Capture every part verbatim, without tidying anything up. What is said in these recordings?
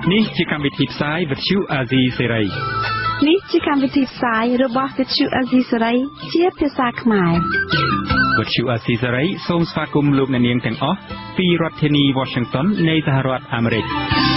នេះជាកម្មវិធីផ្សាយវិទ្យុអាស៊ីសេរីនេះជាកម្មវិធីផ្សាយរបស់វិទ្យុអាស៊ីសេរីជាភាសាខ្មែរវិទ្យុអាស៊ីសេរីសូមស្វាគមន៍លោកអ្នកនាងទាំងអស់ពីរដ្ឋធានី Washington នៃសហរដ្ឋអាមេរិក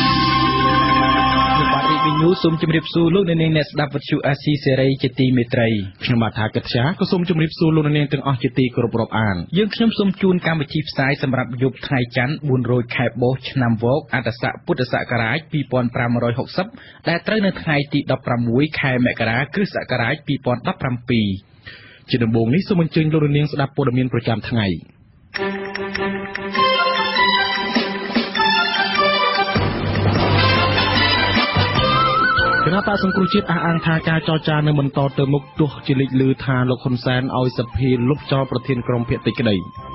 ញូសូមជម្រាបសួរលោកអ្នកនាងអ្នកស្ដាប់វិទ្យុអាស៊ីសេរីជាទីមេត្រីខ្ញុំបាទថាកិត្យាក៏សូមជម្រាបសួរលោកអ្នកនាងទាំងអស់ជាទីគោរពរាប់អានយើងខ្ញុំសូមជូនកម្មវិធីផ្សាយសម្រាប់យប់ថ្ងៃច័ន្ទបួនរោចខែបោះឆ្នាំវកអត្តស័កពុទ្ធសករាជពីរពាន់ប្រាំរយហកសិបដែលត្រូវនៅថ្ងៃទីដប់ប្រាំមួយខែមករាគ្រិស្តសករាជពីរពាន់ដប់ប្រាំពីរជាដំបូងនេះសូមអញ្ជើញលោកអ្នកនាងស្ដាប់ព័ត៌មានប្រចាំថ្ងៃគណៈបកសង្គ្រោះជាតិអះអាងថាការចរចានៅបន្តទៅមុខទោះជាលេចលឺថាលោកហ៊ុនសែនឲ្យសភាលុបចោលប្រធានក្រុមភាគតិចក្តី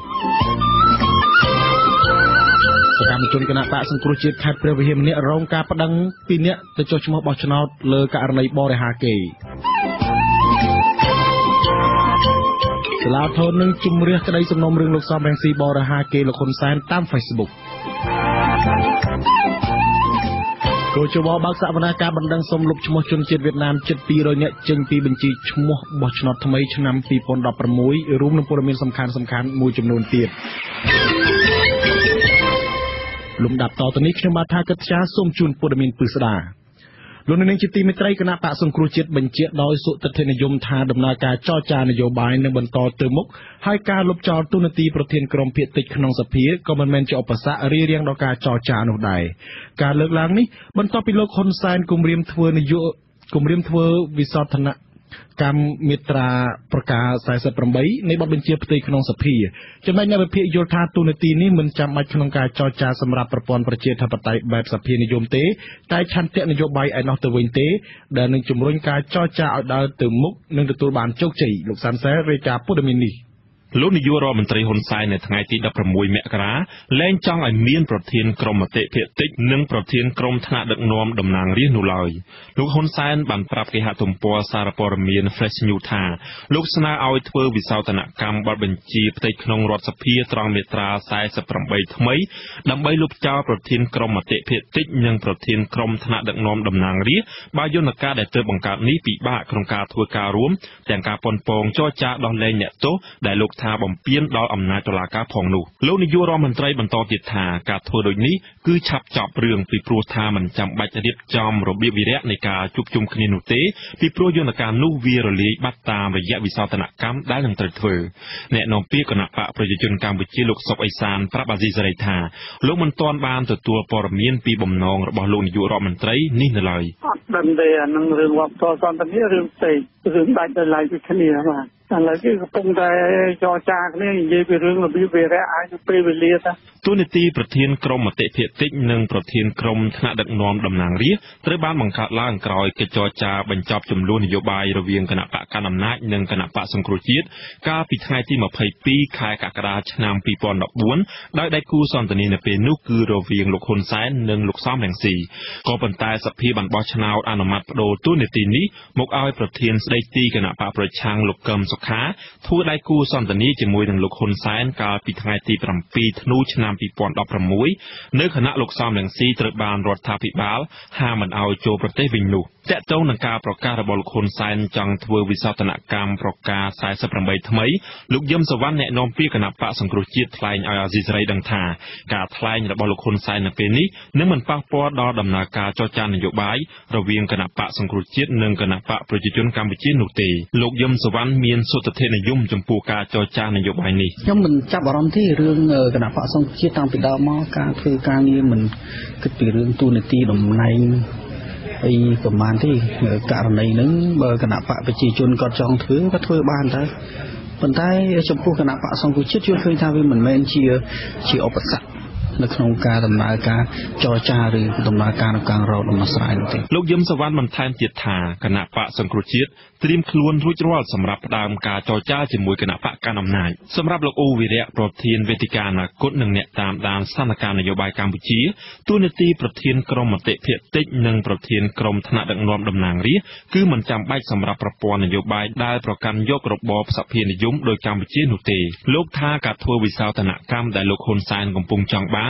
សកម្មជនគណៈបកសង្គ្រោះជាតិខេត្តព្រះវិហារម្នាក់រងការប្តឹងពីអ្នកទៅចុះឈ្មោះបោះឆ្នោតលើករណីបរិហាគេសាលាធននឹងជំរះក្តីសំណុំរឿងលោកសំរងស៊ីបរិហាគេលោកហ៊ុនសែនតាម Facebookគូចវបើកសវនាការបណ្ដឹងសុំលុបឈ្មោះជនជាតិវៀតណាមជិតពីររយនាក់ចេញពីបញ្ជីឈ្មោះបោះឆ្នោតថ្មីឆ្នាំពីរពាន់ដប់ប្រាំមួយរួមនឹងព័ត៌មានសំខាន់សំខាន់មួយចំនួនទៀតលំដាប់តទៅនេះខ្ញុំបាទថាកិត្យាសូមជូនព័ត៌មានពិស្ដាលោកនាងជាទីមេត្រីគណៈបកសង្គ្រោះជាតិបញ្ជាក់ដោយសុទិដ្ឋិនិយមថាដំណើរការចរចានយោបាយនឹងបន្តទៅមុខហើយការលុបចោលទូនាទីប្រធានក្រុមភាគតិចក្នុងសភាក៏មិនមែនជាឧបសគ្គរារាំងដល់ការចរចានោះដែរការលើកឡើងនេះបន្ទាប់ពីលោកហ៊ុនសែនគម្រាមធ្វើនយោបាយគម្រាមធ្វើវិសោធនកម្មមាត្រាប្រការសែសិបប្រាំបីនៃបទបញ្ជាផ្ទៃក្នុងសភាចំណែកអ្នកវិភាគយល់ថាទូនាទីនេះមិនចាំបាច់ក្នុងការចរចាសម្រាប់ប្រព័ន្ធប្រជាធិបតេយ្យបែបសភានិយមទេតែឆន្ទៈនយោបាយឯណោះទៅវិញទេដែលនឹងជំរុញការចរចាឲ្យដើរទៅមុខនិងទទួលបានជោគជ័យលោកសាន់សែរាយការណ៍ព័ត៌មាននេះលោកនាយករដ្ឋមន្ត្រីហ៊ុនសែននៅថ្ងៃទីដប់ប្រាំមួយមករាលែងចង់ឲ្យមានប្រធានក្រុមមតិភាគតិចនិងប្រធានក្រុមថ្នាក់ដឹកនាំតំណាងរាស្ត្រនោះឡើយលោកហ៊ុនសែនបានប្រាប់គេហទំព័រសារព័ត៌មាន Flash News ថាលោកស្នើឲ្យធ្វើវិសោធនកម្មបទបញ្ជាផ្ទៃក្នុងរដ្ឋសភាត្រង់មាត្រាសែសិបប្រាំបីថ្មីដើម្បីលុបចោលប្រធានក្រុមមតិភាគតិចនិងប្រធានក្រុមថ្នាក់ដឹកនាំតំណាងរាស្ត្របើយន្តការដែលទើបបង្កើតនេះពិបាកក្នុងការធ្វើការរួមទាំងការប៉ុនប៉ងចរចាដោះលែងអ្នកទោសដែលលោកថាបំពេញដល់អំណាចតុលាការផងនោះលោកនាយករដ្ឋមន្ត្រីបន្តទៀតថាការធ្វើដូចនេះគឺឆាប់ចប់រឿងពីព្រោះថាមិនចាំបាច់រៀបចំរបៀបវិរៈនៃការជួបជុំគ្នានោះទេពីព្រោះយន្តការនោះវារលាយបាត់តាមរយៈវិសោធនកម្មដែលនឹងត្រូវធ្វើអ្នកនាំពាក្យគណៈបកប្រជាជនកម្ពុជាលោកសុកអេសានប្រាប់អាស៊ីសេរីថាលោកមិនទាន់បានទទួលព័ត៌មានពីបំណងរបស់លោកនាយករដ្ឋមន្ត្រីនេះនៅឡើយអត់ដឹងទេអានឹងរឿងវប្បធម៌សន្តិភាពរឿងផ្សេងរឿងដាច់ដោយឡែកពីគ្នាបាទឥឡូវគឺកំពុងតែចរចាគ្នានិយាយពីរឿងរបៀបវិរៈអាចនឹងពេលវេលាតាទូនីតិប្រធានក្រុមមតិភាគតិចនិងប្រធានក្រុមថ្នាក់ដឹកនាំតំណាងរាស្ត្រត្រូវបានបង្កើតឡើងក្រោយកិច្ចចរចាបញ្ចប់ចំនួននយោបាយរវាងគណៈបកកណ្ដាលអំណាចនិងគណៈបកសង្គ្រោះជាតិកាលពីថ្ងៃទីម្ភៃពីរខែកក្កដាឆ្នាំពីរពាន់ដប់បួនដោយដៃគូសន្ទនានៅពេលនោះគឺរវាងលោកហ៊ុនសែននិងលោកសំរងស៊ីក៏ប៉ុន្តែសភាបានបោះឆ្នោតអនុម័តបដូរទូនីតិនេះមកឲ្យប្រធានស្ដីទីគណៈបកប្រឆាំងលោកកឹមសុខាធ្វើដៃគូសន្ទនាជាមួយនឹងលោកហ៊ុនសែនកាលពីថ្ងៃទីប្រាំពីរធ្នូឆ្នាំពីរពាន់ដប់ប្រាំមួយនៅខណៈលោកសំរងស៊ីត្រូវបានរដ្ឋាភិបាលហាមមិនឲ្យចូលប្រទេសវិញនោះតាក់ទងនឹងការប្រកាសរបស់លោកហ៊ុនសែនចង់ធ្វើវិសោធនកម្មប្រការសែសិបប្រាំបីថ្មីលោកយឹមសវណ្ណអ្នកនាំពាក្យគណៈបកសង្គ្រោះជាតិថ្លែងឲ្យអាស៊ីសេរីដឹងថាការថ្លែងរបស់លោកហ៊ុនសែននៅពេលនេះនឹងមិនប៉ះពាល់ដល់ដំណើរការចរចានយោបាយរវាងគណៈបកសង្គ្រោះជាតិនិងគណៈបកប្រជាជនកម្ពុជានោះទេលោកយឹមសវណ្ណមានសុទិដ្ឋិនិយមចំពោះការចរចានយោបាយនេះខ្ញុំមិនចាប់អារម្មណ៍ទេរឿងគណៈបកសង្គ្រោះជាតិតាំងពីដើមមកការធ្វើការងារមិនគិតពីរឿងទូនាទីតំណែងអីប្រហែលទេករណីហ្នឹងបើគណៈបកប្រជាជនគាត់ចង់ធ្វើគាត់ធ្វើបានតែប៉ុន្តែចំពោះគណៈបកសង្គ្រោះជាតិយល់ឃើញថាវាមិនមែនជាជាឧបសគ្គនៅក្នុងការដំណើរការចរចាឬដំណើរការក្នុងការរកដំណោះស្រាយនោះទេលោកយឹមសវណ្ណបន្ថែមទៀតថាគណៈបកសង្គ្រោះជាតិត្រៀមខ្លួនរួចរាល់សម្រាប់ផ្ដើមការចរចាជាមួយគណៈបកកណ្ដាលអំណាចសម្រាប់លោកអូវីរៈប្រធានវេទិកាអនាគតនិងអ្នកតាមដានស្ថានភាពនយោបាយកម្ពុជាទូនាទីប្រធានក្រុមមតិភាគតិចនិងប្រធានក្រុមថ្នាក់ដឹកនាំតំណាងរាស្ត្រគឺមិនចាំបាច់សម្រាប់ប្រព័ន្ធនយោបាយដែលប្រកាន់យករបបសភានិយមដោយកម្ពុជានោះទេលោកថាការធ្វើវិសោធនកម្មដែលលោកហ៊ុនសែនកំពុងចង់បាន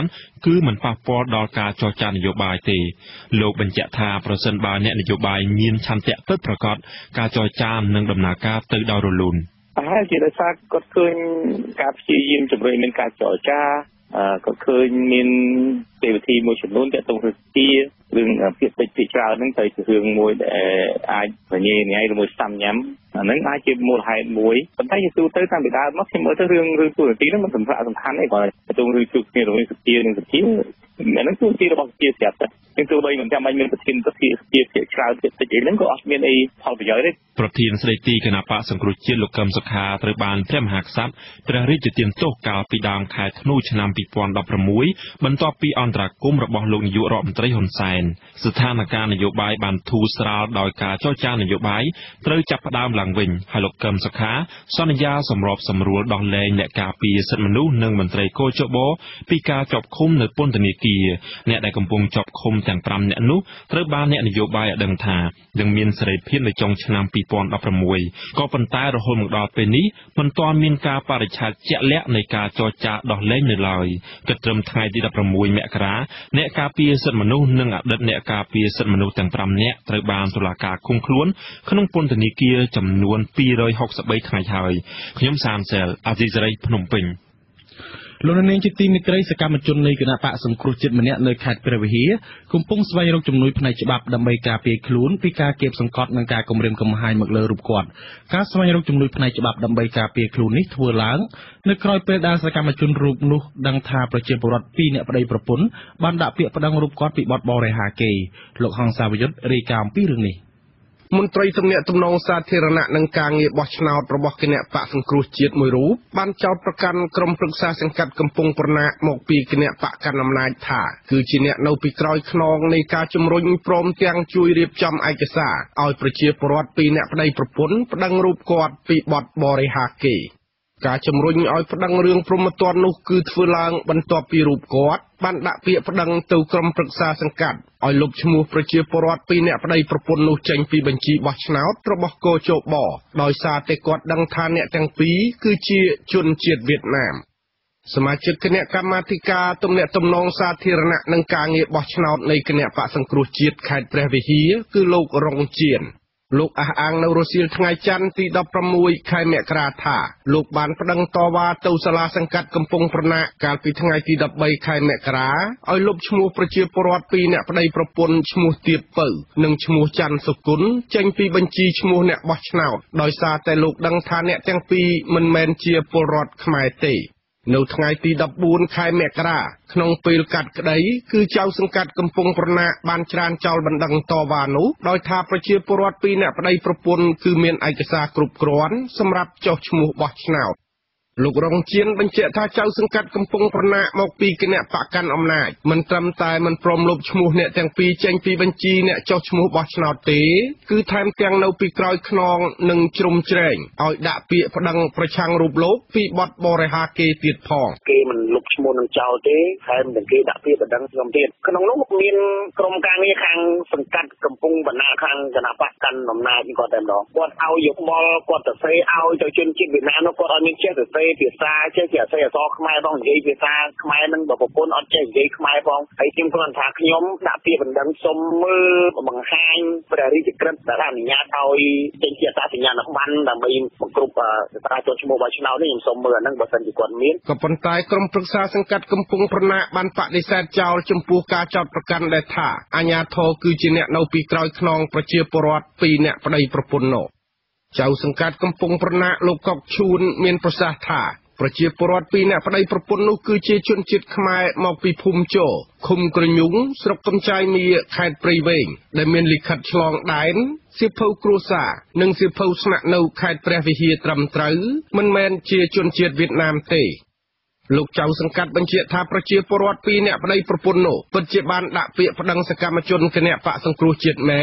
គឺមិនប៉ះពាល់ដល់ការចរចានយោបាយទេលោកបញ្ជាក់ថាប្រសិនបើអ្នកនយោបាយមានឆន្ទៈពិតប្រាកដការចរចានឹងដំណើរការទៅដោយរលូនប្រហែលជាដោយសារគាត់ឃើញការព្យាយាមជំរុញនឹងការចរចាគាត់ឃើញមានទេវវិធីមួយចំនួនទាក់ទងនឹងទីរឿងភាគតិចភាគច្រើនហ្នឹងទៅជារឿងមួយដែលអាចបញ្ញាញ៉ៃឬមួយស្ដាំញ៉ាំអាហ្នឹងអាចជាមូលហេតុមួយប៉ុន្តែយើងទូទៅតាមពីដើមមកខ្ញុំមើលទៅរឿងរឿងទូរទស្សន៍ហ្នឹងមិនសំខាន់សំខាន់ទេបើទាក់ទងរឿងជួបគ្នារវាងសភានិងសភាអាហ្នឹងគឺទីរបស់សភាស្រាប់តែយើងទោះបីមិនចាំបាច់មានប្រធានសភាសភាភាគច្រើនភាគតិចអីហ្នឹងក៏អត់មានអីផលប្រយោជន៍ទេប្រធានស្ដីទីគណៈបកសង្គ្រោះជាតិលោកកឹមសុខាត្រូវបានព្រះមហាក្សត្រព្រះរាជទានទោសកាលពីដើមខែធ្នូឆ្នាំពីរពាន់ដប់ប្រាំមួយបន្ទាប់ពីអន្តរាគមន៍របស់លោកនាយករដ្ឋមន្ត្រីហ៊ុនសែនស្ថានភាពនយោបាយបានធូរស្រាលដោយការចរចានយោបាយត្រូវចាប់ផ្ដើមឡើងវិញហើយលោកកឹមសុខាសន្យាសម្របសម្រួលដោះលែងអ្នកការពារសិទ្ធិមនុស្សនិងមន្ត្រីកោជបពីការជាប់ឃុំនៅពន្ធនាគារអ្នកដែលកំពុងជាប់ឃុំទាំងប្រាំអ្នកនោះត្រូវបានអ្នកនយោបាយឲ្យដឹងថានឹងមានសេរីភាពនៅចុងឆ្នាំពីរពាន់ដប់ប្រាំមួយក៏ប៉ុន្តែរហូតមកដល់ពេលនេះមិនទាន់មានការបរិច្ឆេទជាក់លាក់នៃការចរចាដោះលែងនៅឡើយគិតត្រឹមថ្ងៃទីដប់ប្រាំមួយមករាអ្នកការពារសិទ្ធិមនុស្សនិងអតីតអ្នកការពារសិទ្ធិមនុស្សទាំងប្រាំនាក់ត្រូវបានតុលាការឃុំខ្លួនក្នុងពន្ធនាគារចំនួនពីររយហុកសិបបីថ្ងៃហើយខ្ញុំសានសែលអាស៊ីសេរីភ្នំពេញលោកនាងជាទីមេត្រីសកម្មជននៃគណៈបកសង្គ្រោះជាតិម្នាក់នៅខេត្តព្រះវិហារកំពុងស្វែងរកជំនួយផ្នែកច្បាប់ដើម្បីការពារខ្លួនពីការគាបសង្កត់និងការគំរាមកំហែងមកលើរូបគាត់ការស្វែងរកជំនួយផ្នែកច្បាប់ដើម្បីការពារខ្លួននេះធ្វើឡើងនៅក្រោយពេលដែលសកម្មជនរូបនោះដឹងថាប្រជាពលរដ្ឋពីរនាក់ប្តីប្រពន្ធបានដាក់ពាក្យប្តឹងរូបគាត់ពីបទបរិហាកេរ្តិ៍លោកហងសាវយុទ្ធរាយការណ៍អំពីរឿងនេះមន្ត្រីទំនាក់ទំនងសាធារណៈនិងការងារបោះឆ្នោតរបស់គណៈបកសង្គ្រោះជាតិមួយរូបបានចោទប្រកាន់ក្រុមប្រឹក្សាសង្កាត់កំពង់ប្រណាមកពីគណៈបកកណ្ដាលអំណាចថាគឺជាអ្នកនៅពីក្រោយខ្នងនៃការជំរុញព្រមទាំងជួយរៀបចំឯកសារឲ្យប្រជាពលរដ្ឋពីរនាក់ប្តីប្រពន្ធប្តឹងរូបគាត់ពីបទបរិហាកេរ្តិ៍ការជំរុញឲ្យប្តឹងរឿងព្រហ្មទណ្ឌនោះគឺធ្វើឡើងបន្ទាប់ពីរូបគាត់បានដាក់ពាក្យប្តឹងទៅក្រុមប្រឹក្សាសង្កាត់ឲ្យលុបឈ្មោះប្រជាពលរដ្ឋពីរនាក់ប្តីប្រពន្ធនោះចេញពីបញ្ជីបោះឆ្នោតរបស់កោជបដោយសារតែគាត់ដឹងថាអ្នកទាំងពីរគឺជាជនជាតិវៀតណាមសមាជិកគណៈកម្មាធិការទំនាក់ទំនងសាធារណៈនិងការងារបោះឆ្នោតនៃគណៈបកសង្គ្រោះជាតិខេត្តព្រះវិហារគឺលោករងជៀនលោកអះអាងនៅរសៀលថ្ងៃច័ន្ទទីដប់ប្រាំមួយខែមករាថាលោកបានប្តឹងតវ៉ាទៅសាលាសង្កាត់កំពង់ប្រណាកាលពីថ្ងៃទីដប់បីខែមករាឲ្យលុបឈ្មោះប្រជាពលរដ្ឋពីរនាក់ប្តីប្រពន្ធឈ្មោះទៀបពៅនិងឈ្មោះច័ន្ទសុគន្ធចេញពីបញ្ជីឈ្មោះអ្នកបោះឆ្នោតដោយសារតែលោកដឹងថាអ្នកទាំងពីរមិនមែនជាពលរដ្ឋខ្មែរទេនៅថ្ងៃទីដប់បួនខែមករាក្នុងពេលកាត់ក្តីគឺចៅសង្កាត់កំពង់ប្រណាបានច្រានចោលបណ្ដឹងតវ៉ានោះដោយថាប្រជាពលរដ្ឋពីរនាក់ប្តីប្រពន្ធគឺមានឯកសារគ្រប់គ្រាន់សម្រាប់ចុះឈ្មោះបោះឆ្នោតលោករងជៀនបញ្ជាក់ថាចៅសង្កាត់កំពង់ប្រណាមកពីគណៈបកកាន់អំណាចមិនត្រឹមតែមិនព្រមលុបឈ្មោះអ្នកទាំងពីរចេញពីបញ្ជីអ្នកចុះឈ្មោះបោះឆ្នោតទេគឺថែមទាំងនៅពីក្រោយខ្នងនិងជ្រុំជ្រែងឲ្យដាក់ពាក្យប្តឹងប្រឆាំងរូបលោកពីបទបរិហាកេរ្តិ៍ទៀតផងគេមិនលុបឈ្មោះនឹងចោលទេថែមទាំងគេដាក់ពាក្យប្តឹងខ្ញុំទៀតក្នុងនោះមានក្រុមការងារខាងសង្កាត់កំពង់ប្រណាខាងគណៈបកកាន់អំណាចគាត់តែម្ដងគាត់ឲ្យយោបល់គាត់ទៅសេឲ្យទៅជនជាតិវៀតណាមគាត់ឲ្យមានចេះទៅសេភាសាចេះជាអក្សរអក្សរខ្មែរផងនិយាយភាសាខ្មែរនឹងបើប្រពន្ធអត់ចេះនិយាយខ្មែរផងហើយខ្ញុំគ្រាន់ថាខ្ញុំដាក់ពាក្យបណ្ដឹងសុំមើលបង្ហាញព្រះរាជក្រឹត្យដែលអនុញ្ញាតឲ្យចេញជាអត្តសញ្ញាណប័ណ្ណដើម្បីបង្គ្រប់តារាចុះឈ្មោះបោះឆ្នោតនេះខ្ញុំសូមមើលអាហ្នឹងបើសិនជាគាត់មានក៏ប៉ុន្តែក្រុមប្រឹក្សាសង្កាត់កំពង់ប្រណាបានបដិសេធចោលចំពោះការចោទប្រកាន់ដែលថាអាជ្ញាធរគឺជាអ្នកនៅពីក្រោយខ្នងប្រជាពលរដ្ឋពីរនាក់ប្តីប្រពន្ធនោះចៅសង្កាត់កំពង់ប្រណាលោកកុកឈួនមានប្រសាសន៍ថាប្រជាពលរដ្ឋពីរនាក់ប្តីប្រពន្ធនោះគឺជាជនជាតិខ្មែរមកពីភូមិជោឃុំក្រញូងស្រុកកំចាយមៀខេត្តព្រៃវែងដែលមានលិខិតឆ្លងដែនសៀវភៅគ្រួសារនិងសៀវភៅស្នាក់នៅខេត្តព្រះវិហារត្រឹមត្រូវមិនមែនជាជនជាតិវៀតណាមទេលោកចៅសង្កាត់បញ្ជាក់ថាប្រជាពលរដ្ឋពីរនាក់ប្តីប្រពន្ធនោះពិតជាបានដាក់ពាក្យប្តឹងសកម្មជនគណៈបកសង្គ្រោះជាតិមែន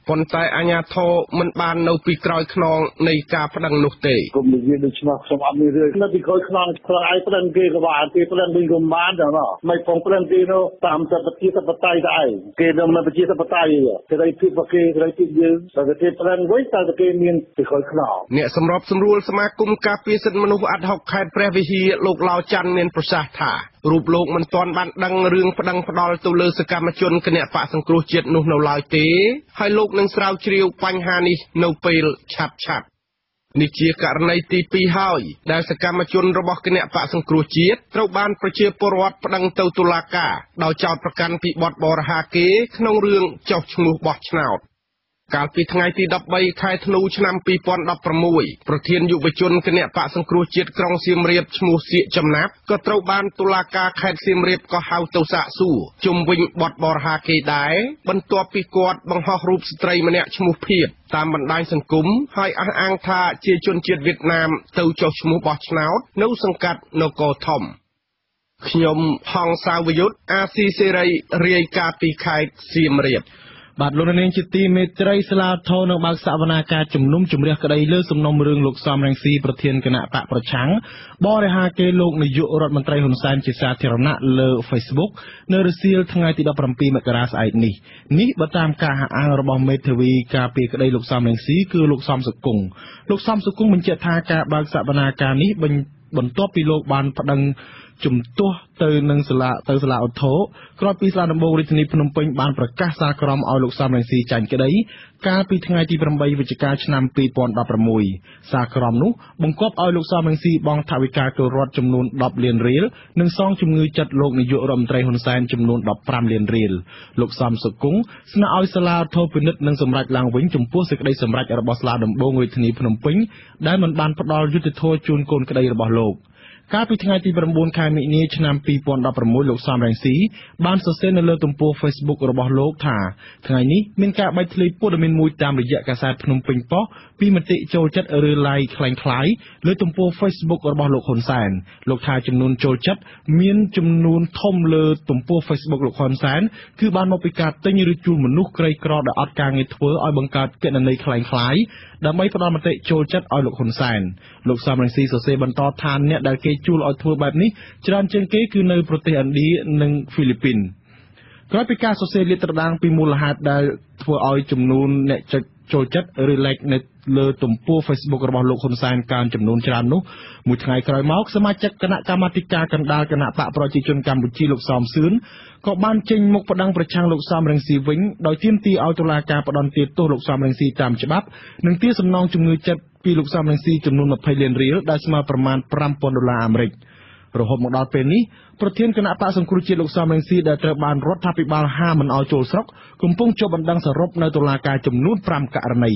ប៉ុន្តែអាជ្ញាធរមិនបាននៅពីក្រោយខ្នងនៃការប្តឹងនោះទេគុំនិយាយដូចឆ្លោះខ្ញុំអត់មានរឿងនៅពីក្រោយខ្នងខ្នងឯងប្តឹងគេក៏បានគេប្តឹងវិញក៏បានដែរណោះមិនផងប្តឹងគេនោះតាមសិទ្ធិប្រជាធិបតេយ្យដែរគេនឹងមិនប្រជាធិបតេយ្យទេសេរីភាពរបស់គេសេរីភាពយើងតែគេប្តឹងវិញតែគេមានពីក្រោយខ្នងអ្នកសម្របសម្រួលសមាគមការពារសិទ្ធិមនុស្សអាត់ហុកខេត្តព្រះវិហារលោកឡាវច័ន្ទមានប្រសាសន៍ថារូបលោកមិនទាន់បានដឹងរឿងប្តឹងផ្ដាល់ទៅលើសកម្មជនគណបក្សសង្គ្រោះជាតិនោះនៅឡើយទេហើយលោកនឹងស្រាវជ្រាវបញ្ហានេះនៅពេលឆាប់ឆាប់នេះជាករណីទីពីរហើយដែលសកម្មជនរបស់គណបក្សសង្គ្រោះជាតិត្រូវបានប្រជាពលរដ្ឋប្តឹងទៅតុលាការដោយចោទប្រកាន់ពីបទបរិហាកេរ្តិ៍ក្នុងរឿងចុះឈ្មោះបោះឆ្នោតកាលពីថ្ងៃទីដប់បីខែធ្នូឆ្នាំពីរពាន់ដប់ប្រាំមួយប្រធានយុវជនគណបក្សសង្គ្រោះជាតិក្រុងសៀមរាបឈ្មោះសៀកចំណាប់ក៏ត្រូវបានតុលាការខេត្តសៀមរាបក៏ហៅទៅសាកសួរជុំវិញបទបរិហាកេរ្តិ៍ដែរបន្ទាប់ពីគាត់បង្ហោះរូបស្ត្រីម្នាក់ឈ្មោះភៀបតាមបណ្ដាញសង្គមហើយអះអាងថាជាជនជាតិវៀតណាមទៅចុះឈ្មោះបោះឆ្នោតនៅសង្កាត់នគរធំខ្ញុំហងសាវយុទ្ធអាស៊ីសេរីរាយការណ៍ពីខេត្តសៀមរាបបាទលោកនាងជាទីមេត្រីស្លាធរនៅបើកសវនាការជំនុំជម្រះក្តីលើសំណុំរឿងលោកសំរងស៊ីប្រធានគណៈបកប្រឆាំងបរិហាកេរ្តិ៍លោកនាយករដ្ឋមន្ត្រីហ៊ុនសែនជាសាធារណៈលើ Facebook នៅរសៀលថ្ងៃទីដប់ប្រាំពីរមករាស្អែកនេះនេះបើតាមការអះអាងរបស់មេធាវីការពារក្តីលោកសំរងស៊ីគឺលោកសំសុគង្គលោកសំសុគង្គបញ្ជាក់ថាការបើកសវនាការនេះបន្ទាប់ពីលោកបានប្តឹងជំទាស់ទៅនឹងសាលាទៅសាលាឧទ្ធរក្រោយពីសាលាដំបងរាជធានីភ្នំពេញបានប្រកាសសាលក្រមឲ្យលោកសំរងស៊ីចាញ់ក្តីកាលពីថ្ងៃទីប្រាំបីវិច្ឆិកាឆ្នាំពីរពាន់ដប់ប្រាំមួយសាលក្រមនោះបង្គាប់ឲ្យលោកសំរងស៊ីបង់ថវិកាទៅរដ្ឋចំនួនដប់លានរៀលនិងសងជំងឺចិត្តលោកនាយករដ្ឋមន្ត្រីហ៊ុនសែនចំនួនដប់ប្រាំលានរៀលលោកសំសុគង្គស្នើឲ្យសាលាឧទ្ធរពិនិត្យនិងសម្រេចឡើងវិញចំពោះសេចក្តីសម្រេចរបស់សាលាដំបងរាជធានីភ្នំពេញដែលមិនបានផ្ដល់យុត្តិធម៌ជូនកូនក្តីរបស់លោកកាលពីថ្ងៃទីប្រាំបួនខែមិនិនាឆ្នាំពីរពាន់ដប់ប្រាំមួយលោកសំរងស៊ីបានសរសេរនៅលើទំព័រ Facebook របស់លោកថាថ្ងៃនេះមានការបែកធ្លាយព័ត៌មានមួយតាមរយៈកាសែតភ្នំពេញប៉ុស្តិ៍ពីមតិចូលចិត្តឬ like คล้ายៗលើទំព័រ Facebook របស់លោកហ៊ុនសែនលោកថាចំនួនចូលចិត្តមានចំនួនធំលើទំព័រ Facebook លោកហ៊ុនសែនគឺបានមកពីការទិញឬជួលមនុស្សក្រីក្រដែលអត់ការងារធ្វើឲ្យបង្កើតគណនីคล้ายៗដើម្បីផ្ដល់មតិចូលចិត្តឲ្យលោកហ៊ុនសែនលោកសំរងស៊ីសរសេរបន្តថាអ្នកដែលគេជួលឲ្យធ្វើបែបនេះច្រើនជាងគេគឺនៅប្រទេសឥណ្ឌានិងហ្វីលីពីនក្រោយពីការសរសេរលាតត្រដាងពីមូលហេតុដែលធ្វើឲ្យចំនួនអ្នកចុចចូលចិត្តឬ like នៅលើទំព័រ Facebook របស់លោកហ៊ុនសែនកើនចំនួនច្រើននោះមួយថ្ងៃក្រោយមកសមាជិកគណៈកម្មាធិការកណ្ដាលគណៈបកប្រជាជនកម្ពុជាលោកសោមសឿនក៏បានចេញមុខប្តឹងប្រឆាំងលោកសំរងស៊ីវិញដោយទាមទារឲ្យតុលាការផ្តន្ទាទោសលោកសំរងស៊ីតាមច្បាប់និងទារសំណងជំងឺចិត្តពីលោកសំរងស៊ីចំនួនยี่สิบលានរៀលដែលស្មើប្រមាណfive thousandដុល្លារអាមេរិករហូតមកដល់ពេលនេះប្រធានគណៈបកសង្គ្រោះជាតិលោកសំរងស៊ីដែលត្រូវបានរដ្ឋាភិបាលហាមមិនឲ្យចូលស្រុកកំពុងជាប់បណ្ដឹងសរុបនៅតុលាការចំនួនfiveករណី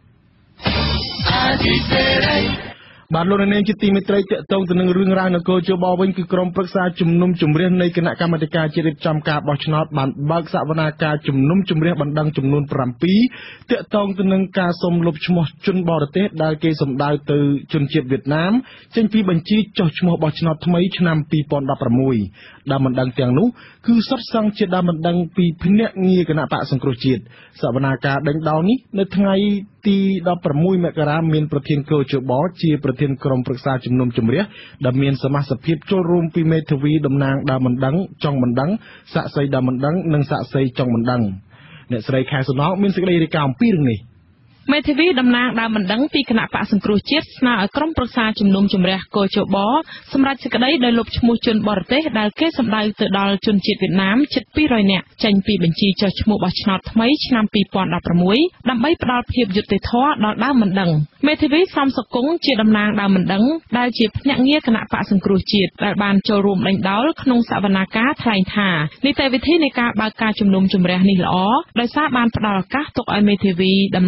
បាទលោកនាងជាទីមេត្រីតកតងទៅនឹងរឿងរ៉ាវនគរជបវិញគឺក្រុមប្រឹក្សាជំនុំជម្រះនៃគណៈកម្មាធិការជាតិរៀបចំការបោះឆ្នោតបានបើកសវនាការជំនុំជម្រះបណ្ដឹងចំនួនsevenតកតងទៅនឹងការសុំលុបឈ្មោះជនបរទេសដែលគេសម្ដៅទៅជនជាតិវៀតណាមចេញពីបញ្ជីចុះឈ្មោះបោះឆ្នោតថ្មីឆ្នាំtwo thousand sixteenដែលបណ្ដឹងទាំងនោះគឺសុទ្ធសឹងជាដើមបណ្ដឹងពីភ្នាក់ងារគណៈបកសង្គ្រោះជាតិសវនាការដេញដោលនេះនៅថ្ងៃទីsixteenមករាមានប្រធានកោជបជាប្រធានក្រុមប្រឹក្សាជំនុំជម្រះដែលមានសមាជិកចូលរួមពីមេធាវីតំណាងដើមបណ្ដឹងចុងបណ្ដឹងសាក្សីដើមបណ្ដឹងនិងសាក្សីចុងបណ្ដឹងអ្នកស្រីខែសុណោមានសេចក្តីរាយការណ៍អំពីរឿងនេះមេធាវីតំណាងដើមបណ្ដឹងពីគណៈបកសង្គ្រោះជាតិស្នើឲ្យក្រុមប្រឹក្សាជំនុំជម្រះកោជបសម្រាប់សេចក្តីដោយលុបឈ្មោះជនបរទេសដែលគេសម្ដៅទៅដល់ជនជាតិវៀតណាមជិតtwo hundredនាក់ចេញពីបញ្ជីចុះឈ្មោះបោះឆ្នោតថ្មីឆ្នាំtwo thousand sixteenដើម្បីផ្ដល់ភាពយុត្តិធម៌ដល់ដើមបណ្ដឹងមេធាវីសំសុគង្គជាតំណាងដើមបណ្ដឹងដែលជាភ្នាក់ងារគណៈបកសង្គ្រោះជាតិដែលបានចូលរួមដេញដោលក្នុងសវនាការថ្លែងថានីតិវិធីនៃការបើកការជំនុំជម្រះនេះល្អដោយសារបានផ្ដល់ឱកាសទុកឲ្យមេធាវីតំណាងដើម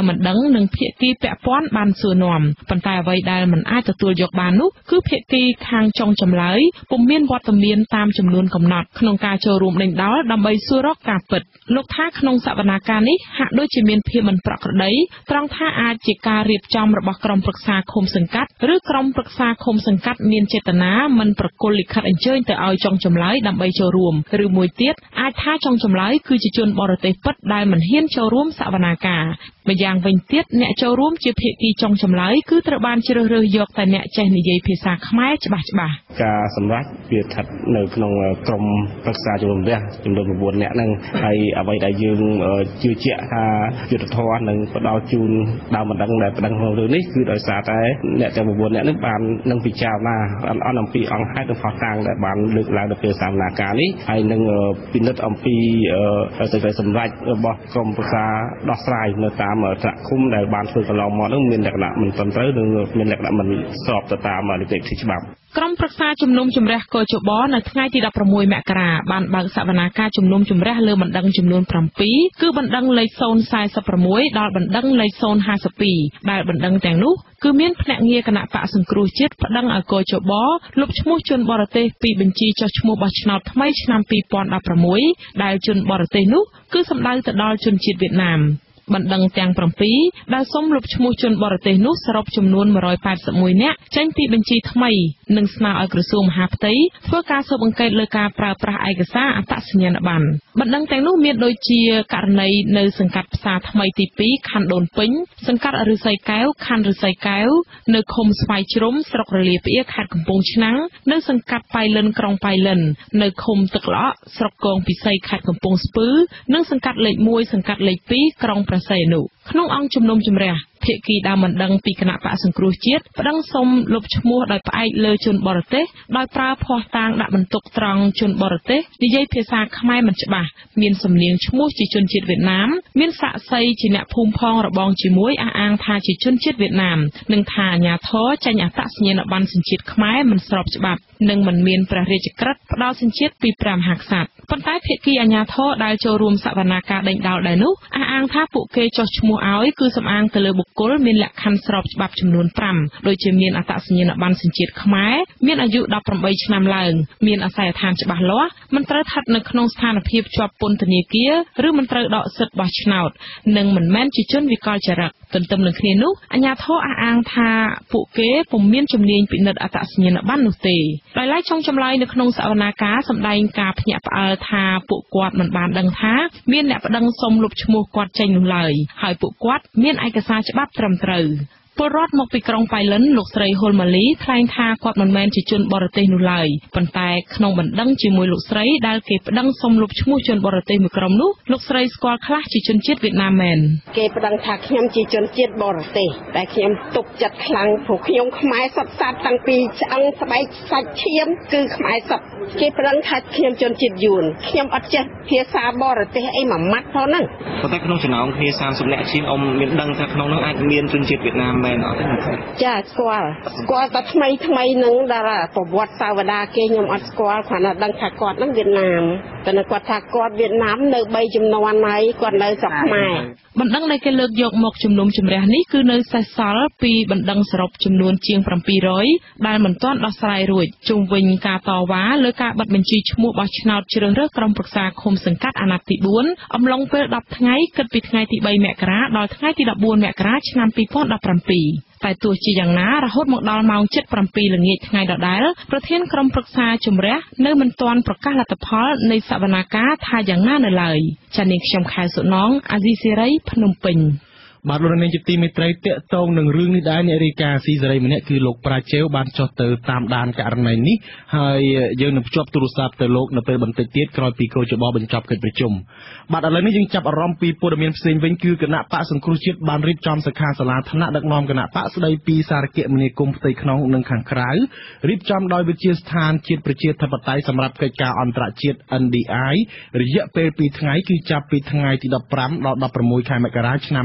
មិនដឹងនឹងភាគីពាក់ព័ន្ធបានសួរនាំប៉ុន្តែអ្វីដែលមិនអាចទទួលយកបាននោះគឺភាគីខាងចុងចម្លើយពុំមានវត្តមានតាមចំនួនកំណត់ក្នុងការចូលរួមដេញដោលដើម្បីសួររកការពិតលោកថាក្នុងសវនាការនេះហាក់ដូចជាមានភាពមិនប្រក្រតីត្រង់ថាអាចជាការរៀបចំរបស់ក្រុមប្រឹក្សាឃុំសង្កាត់ឬក្រុមប្រឹក្សាឃុំសង្កាត់មានចេតនាមិនប្រគល់លិខិតអញ្ជើញទៅឲ្យចុងចម្លើយដើម្បីចូលរួមឬមួយទៀតអាចថាចុងចម្លើយគឺជាជនបរទេសពិតដែលមិនហ៊ានចូលរួមសវនាការម្យ៉ាងវិញទៀតអ្នកចូលរួមជាភាគីចុងចម្លើយគឺត្រូវបានជ្រើសរើសយកតែអ្នកចេះនិយាយភាសាខ្មែរច្បាស់ច្បាស់ការសម្រេចវាស្ថិតនៅក្នុងក្រុមប្រឹក្សាជំនុំជម្រះចំនួន៩នាក់ហ្នឹងហើយអ្វីដែលយើងជឿជាក់ថាយុទ្ធធម៌នឹងផ្ដល់ជូនដើមបណ្ដឹងដែលបណ្ដឹងក្នុងរឿងនេះគឺដោយសារតែអ្នកទាំង៩នាក់នេះបាននឹងពិចារណាអន់អំពីអង្គហេតុនិងផុសតាងដែលបានលើកឡើងនៅពេលសវនាការនេះហើយនឹងពិនិត្យអំពីសេចក្តីសម្រេចរបស់ក្រុមប្រឹក្សាដោះស្រាយនៅតាមថ្នាក់ឃុំដែលបានធ្វើកន្លងមកនោះមានលក្ខណៈមិនត្រឹមត្រូវនិងមានលក្ខណៈមិនស្របទៅតាមនីតិវិធីច្បាប់ក្រុមប្រឹក្សាជំនុំជម្រះកោជបនៅថ្ងៃទីដប់ប្រាំមួយមករាបានបើកសវនាការជំនុំជម្រះលើបណ្ដឹងចំនួនប្រាំពីរគឺបណ្ដឹងលេខศูนย์ สี่สิบหกដល់បណ្ដឹងលេខศูนย์ ห้าสิบสองដែលបណ្ដឹងទាំងនោះគឺមានភ្នាក់ងារគណៈបកសង្គ្រោះជាតិប្តឹងឲ្យកោជបលុបឈ្មោះជនបរទេសពីបញ្ជីចុះឈ្មោះបោះឆ្នោតថ្មីឆ្នាំពីរពាន់ដប់ប្រាំមួយដែលជនបរទេសនោះគឺសម្ដៅទៅដល់ជនជាតិវៀតណាមបណ្ដឹងទាំងប្រាំពីរដែលសុំលុបឈ្មោះជនបរទេសនោះសរុបចំនួនmột trăm八mươi mốtនាក់ចេញពីបញ្ជីថ្មីនិងស្នើឲ្យក្រសួងមហាផ្ទៃធ្វើការស៊ើបអង្កេតលើការប្រើប្រាស់ឯកសារអត្តសញ្ញាណប័ណ្ណបណ្ដឹងទាំងនោះមានដូចជាករណីនៅសង្កាត់ផ្សារថ្មីទីពីរខណ្ឌដូនពេញសង្កាត់ឫស្សីកែវខណ្ឌឫស្សីកែវនៅឃុំស្វាយជ្រុំស្រុករលាផ្អៀខេត្តកំពង់ឆ្នាំងនៅសង្កាត់ប៉ៃលិនក្រុងប៉ៃលិននៅឃុំទឹកល្អក់ស្រុកកងពិសីខេត្តកំពង់ស្ពឺនិងសង្កាត់លេខមួយសង្កាត់លេខពីរក្រុងព្រះសីហនុក្នុងអង្គជំនុំជម្រះភាគីដើមបណ្ដឹងពីគណៈបកសង្គ្រោះជាតិប្តឹងសុំលុបឈ្មោះដោយផ្អែកលើជនបរទេសដោយប្រើភស្តុតាងដាក់បន្ទុកត្រង់ជនបរទេសនិយាយភាសាខ្មែរមិនច្បាស់មានសំនៀងឈ្មោះជាជនជាតិវៀតណាមមានសាក្សីជាអ្នកភូមិផងរបងជាមួយអះអាងថាជាជនជាតិវៀតណាមនិងថាអាជ្ញាធរចេញអត្តសញ្ញាណប័ណ្ណសញ្ជាតិខ្មែរមិនស្របច្បាប់និងមិនមានព្រះរាជក្រឹត្យផ្ដល់សញ្ជាតិពីព្រះមហាក្សត្រប៉ុន្តែភាគីអាជ្ញាធរដែលចូលរួមសវនាការដេញដោលដែរនោះអះអាងថាពួកគេចុះឈ្មោះឲ្យគឺសំអាងទៅលើបុគ្គលមានលក្ខខណ្ឌស្របច្បាប់ចំនួនប្រាំដូចជាមានអត្តសញ្ញាណប័ណ្ណសញ្ជាតិខ្មែរមានអាយុដប់ប្រាំបីឆ្នាំឡើងមានអាសយដ្ឋានច្បាស់លាស់មិនត្រូវស្ថិតនៅក្នុងស្ថានភាពជាប់ពន្ធនាគារឬមិនត្រូវដកសិទ្ធិបោះឆ្នោតនិងមិនមែនជាជនវិកលចរិតទន្ទឹមនឹងគ្នានោះអាជ្ញាធរអះអាងថាពួកគេពុំមានជំនាញពិនិត្យអត្តសញ្ញាណប័ណ្ណនោះទេដោយឡែកចុងចម្លើយនៅក្នុងសវនាការសម្ដែងការភ្ញាក់ផ្អើលថាពួកគាត់មិនបានដឹងថាមានអ្នកប្តឹងសុំលុបឈ្មោះគាត់ចេញនោះឡើយហើយពួកគាត់មានឯកសារច្បាប់ត្រឹមត្រូវពលរដ្ឋមកពីក្រុងប៉ៃលិនលោកស្រីហ៊ុលម៉ាលីថ្លែងថាគាត់មិនមែនជាជនបរទេសនោះឡើយប៉ុន្តែក្នុងបណ្ដឹងជាមួយលោកស្រីដែលគេប្តឹងសុំលុបឈ្មោះជនបរទេសមួយក្រុមនោះលោកស្រីស្គាល់ខ្លះជាជនជាតិវៀតណាមមែនគេប្តឹងថាខ្ញុំជាជនជាតិបរទេសតែខ្ញុំទុកចិត្តខ្លាំងព្រោះខ្ញុំខ្មែរសុទ្ធសាធតាំងពីឆ្អឹងស្បែកសាច់ឈាមគឺខ្មែរសុទ្ធគេប្តឹងថាខ្ញុំជនជាតិយួនខ្ញុំអត់ចេះភាសាបរទេសអីមួយម៉ាត់ផងហ្នឹងប៉ុន្តែក្នុងចំណោមគ្នាសាមសិបនាក់ជាងអ៊ំមានដឹងថាក្នុងនោះអាចមានជនជាតិវៀតណាមមែនអត់ទេចាស្គាល់ស្គាល់តែថ្មីថ្មីនឹងដល់ប្រវត្តិសាវតាគេខ្ញុំអត់ស្គាល់គ្រាន់តែដឹងថាគាត់ហ្នឹងវៀតណាមតែគាត់ថាគាត់វៀតណាមនៅបីចំនួនហើយគាត់នៅស្រុកខ្មែរបណ្ដឹងដែលគេលើកយកមកជំនុំជម្រះនេះគឺនៅសេសសល់ពីបណ្ដឹងសរុបចំនួនជាងប្រាំពីររយដែលមិនទាន់ដោះស្រាយរួចជុំវិញការតវ៉ាលើការបិទបញ្ជីឈ្មោះបោះឆ្នោតជ្រើសរើសក្រុមប្រឹក្សាឃុំសង្កាត់អាណត្តិទីបួនអំឡុងពេលដប់ថ្ងៃគិតពីថ្ងៃទីបីមករាដល់ថ្ងៃទីដប់បួនមករាឆ្នាំពីរពាន់ដប់ប្រាំពីរតែទោះជាយ៉ាងណារហូតមកដល់ម៉ោងជិតប្រាំពីរល្ងាចថ្ងៃដដែលប្រធានក្រុមប្រឹក្សាជំរះនៅមិនទាន់ប្រកាសលទ្ធផលនៃសវនាការថាយ៉ាងណានៅឡើយចា៎នាងខ្ញុំខែសុណងអាស៊ីសេរីភ្នំពេញបាទលោកនាងជាទីមេត្រីតេតងនឹងរឿងនេះដែរអ្នករាយការណ៍ស៊ីសេរីម្នាក់គឺលោកប្រាជេវបានចុះទៅតាមដានករណីនេះហើយយើងនឹងភ្ជាប់ទូរស័ព្ទទៅលោកនៅពេលបន្តិចទៀតក្រោយពីកោជបបញ្ចប់កិច្ចប្រជុំបាទឥឡូវនេះយើងចាប់អារម្មណ៍ពីព័ត៌មានផ្សេងវិញគឺគណៈបកសង្គ្រោះជាតិបានរៀបចំសិក្ខាសាលាថ្នាក់ដឹកនាំគណៈបកស្ដីពីសារគមនាគមន៍ផ្ទៃក្នុងនិងខាងក្រៅរៀបចំដោយវិទ្យាស្ថានជាតិប្រជាធិបតេយ្យសម្រាប់កិច្ចការអន្តរជាតិ เอ็น ดี ไอ រយៈពេលពីរថ្ងៃគឺចាប់ពីថ្ងៃទីដប់ប្រាំដល់ដប់ប្រាំមួយខែមករាឆ្នាំពីរពា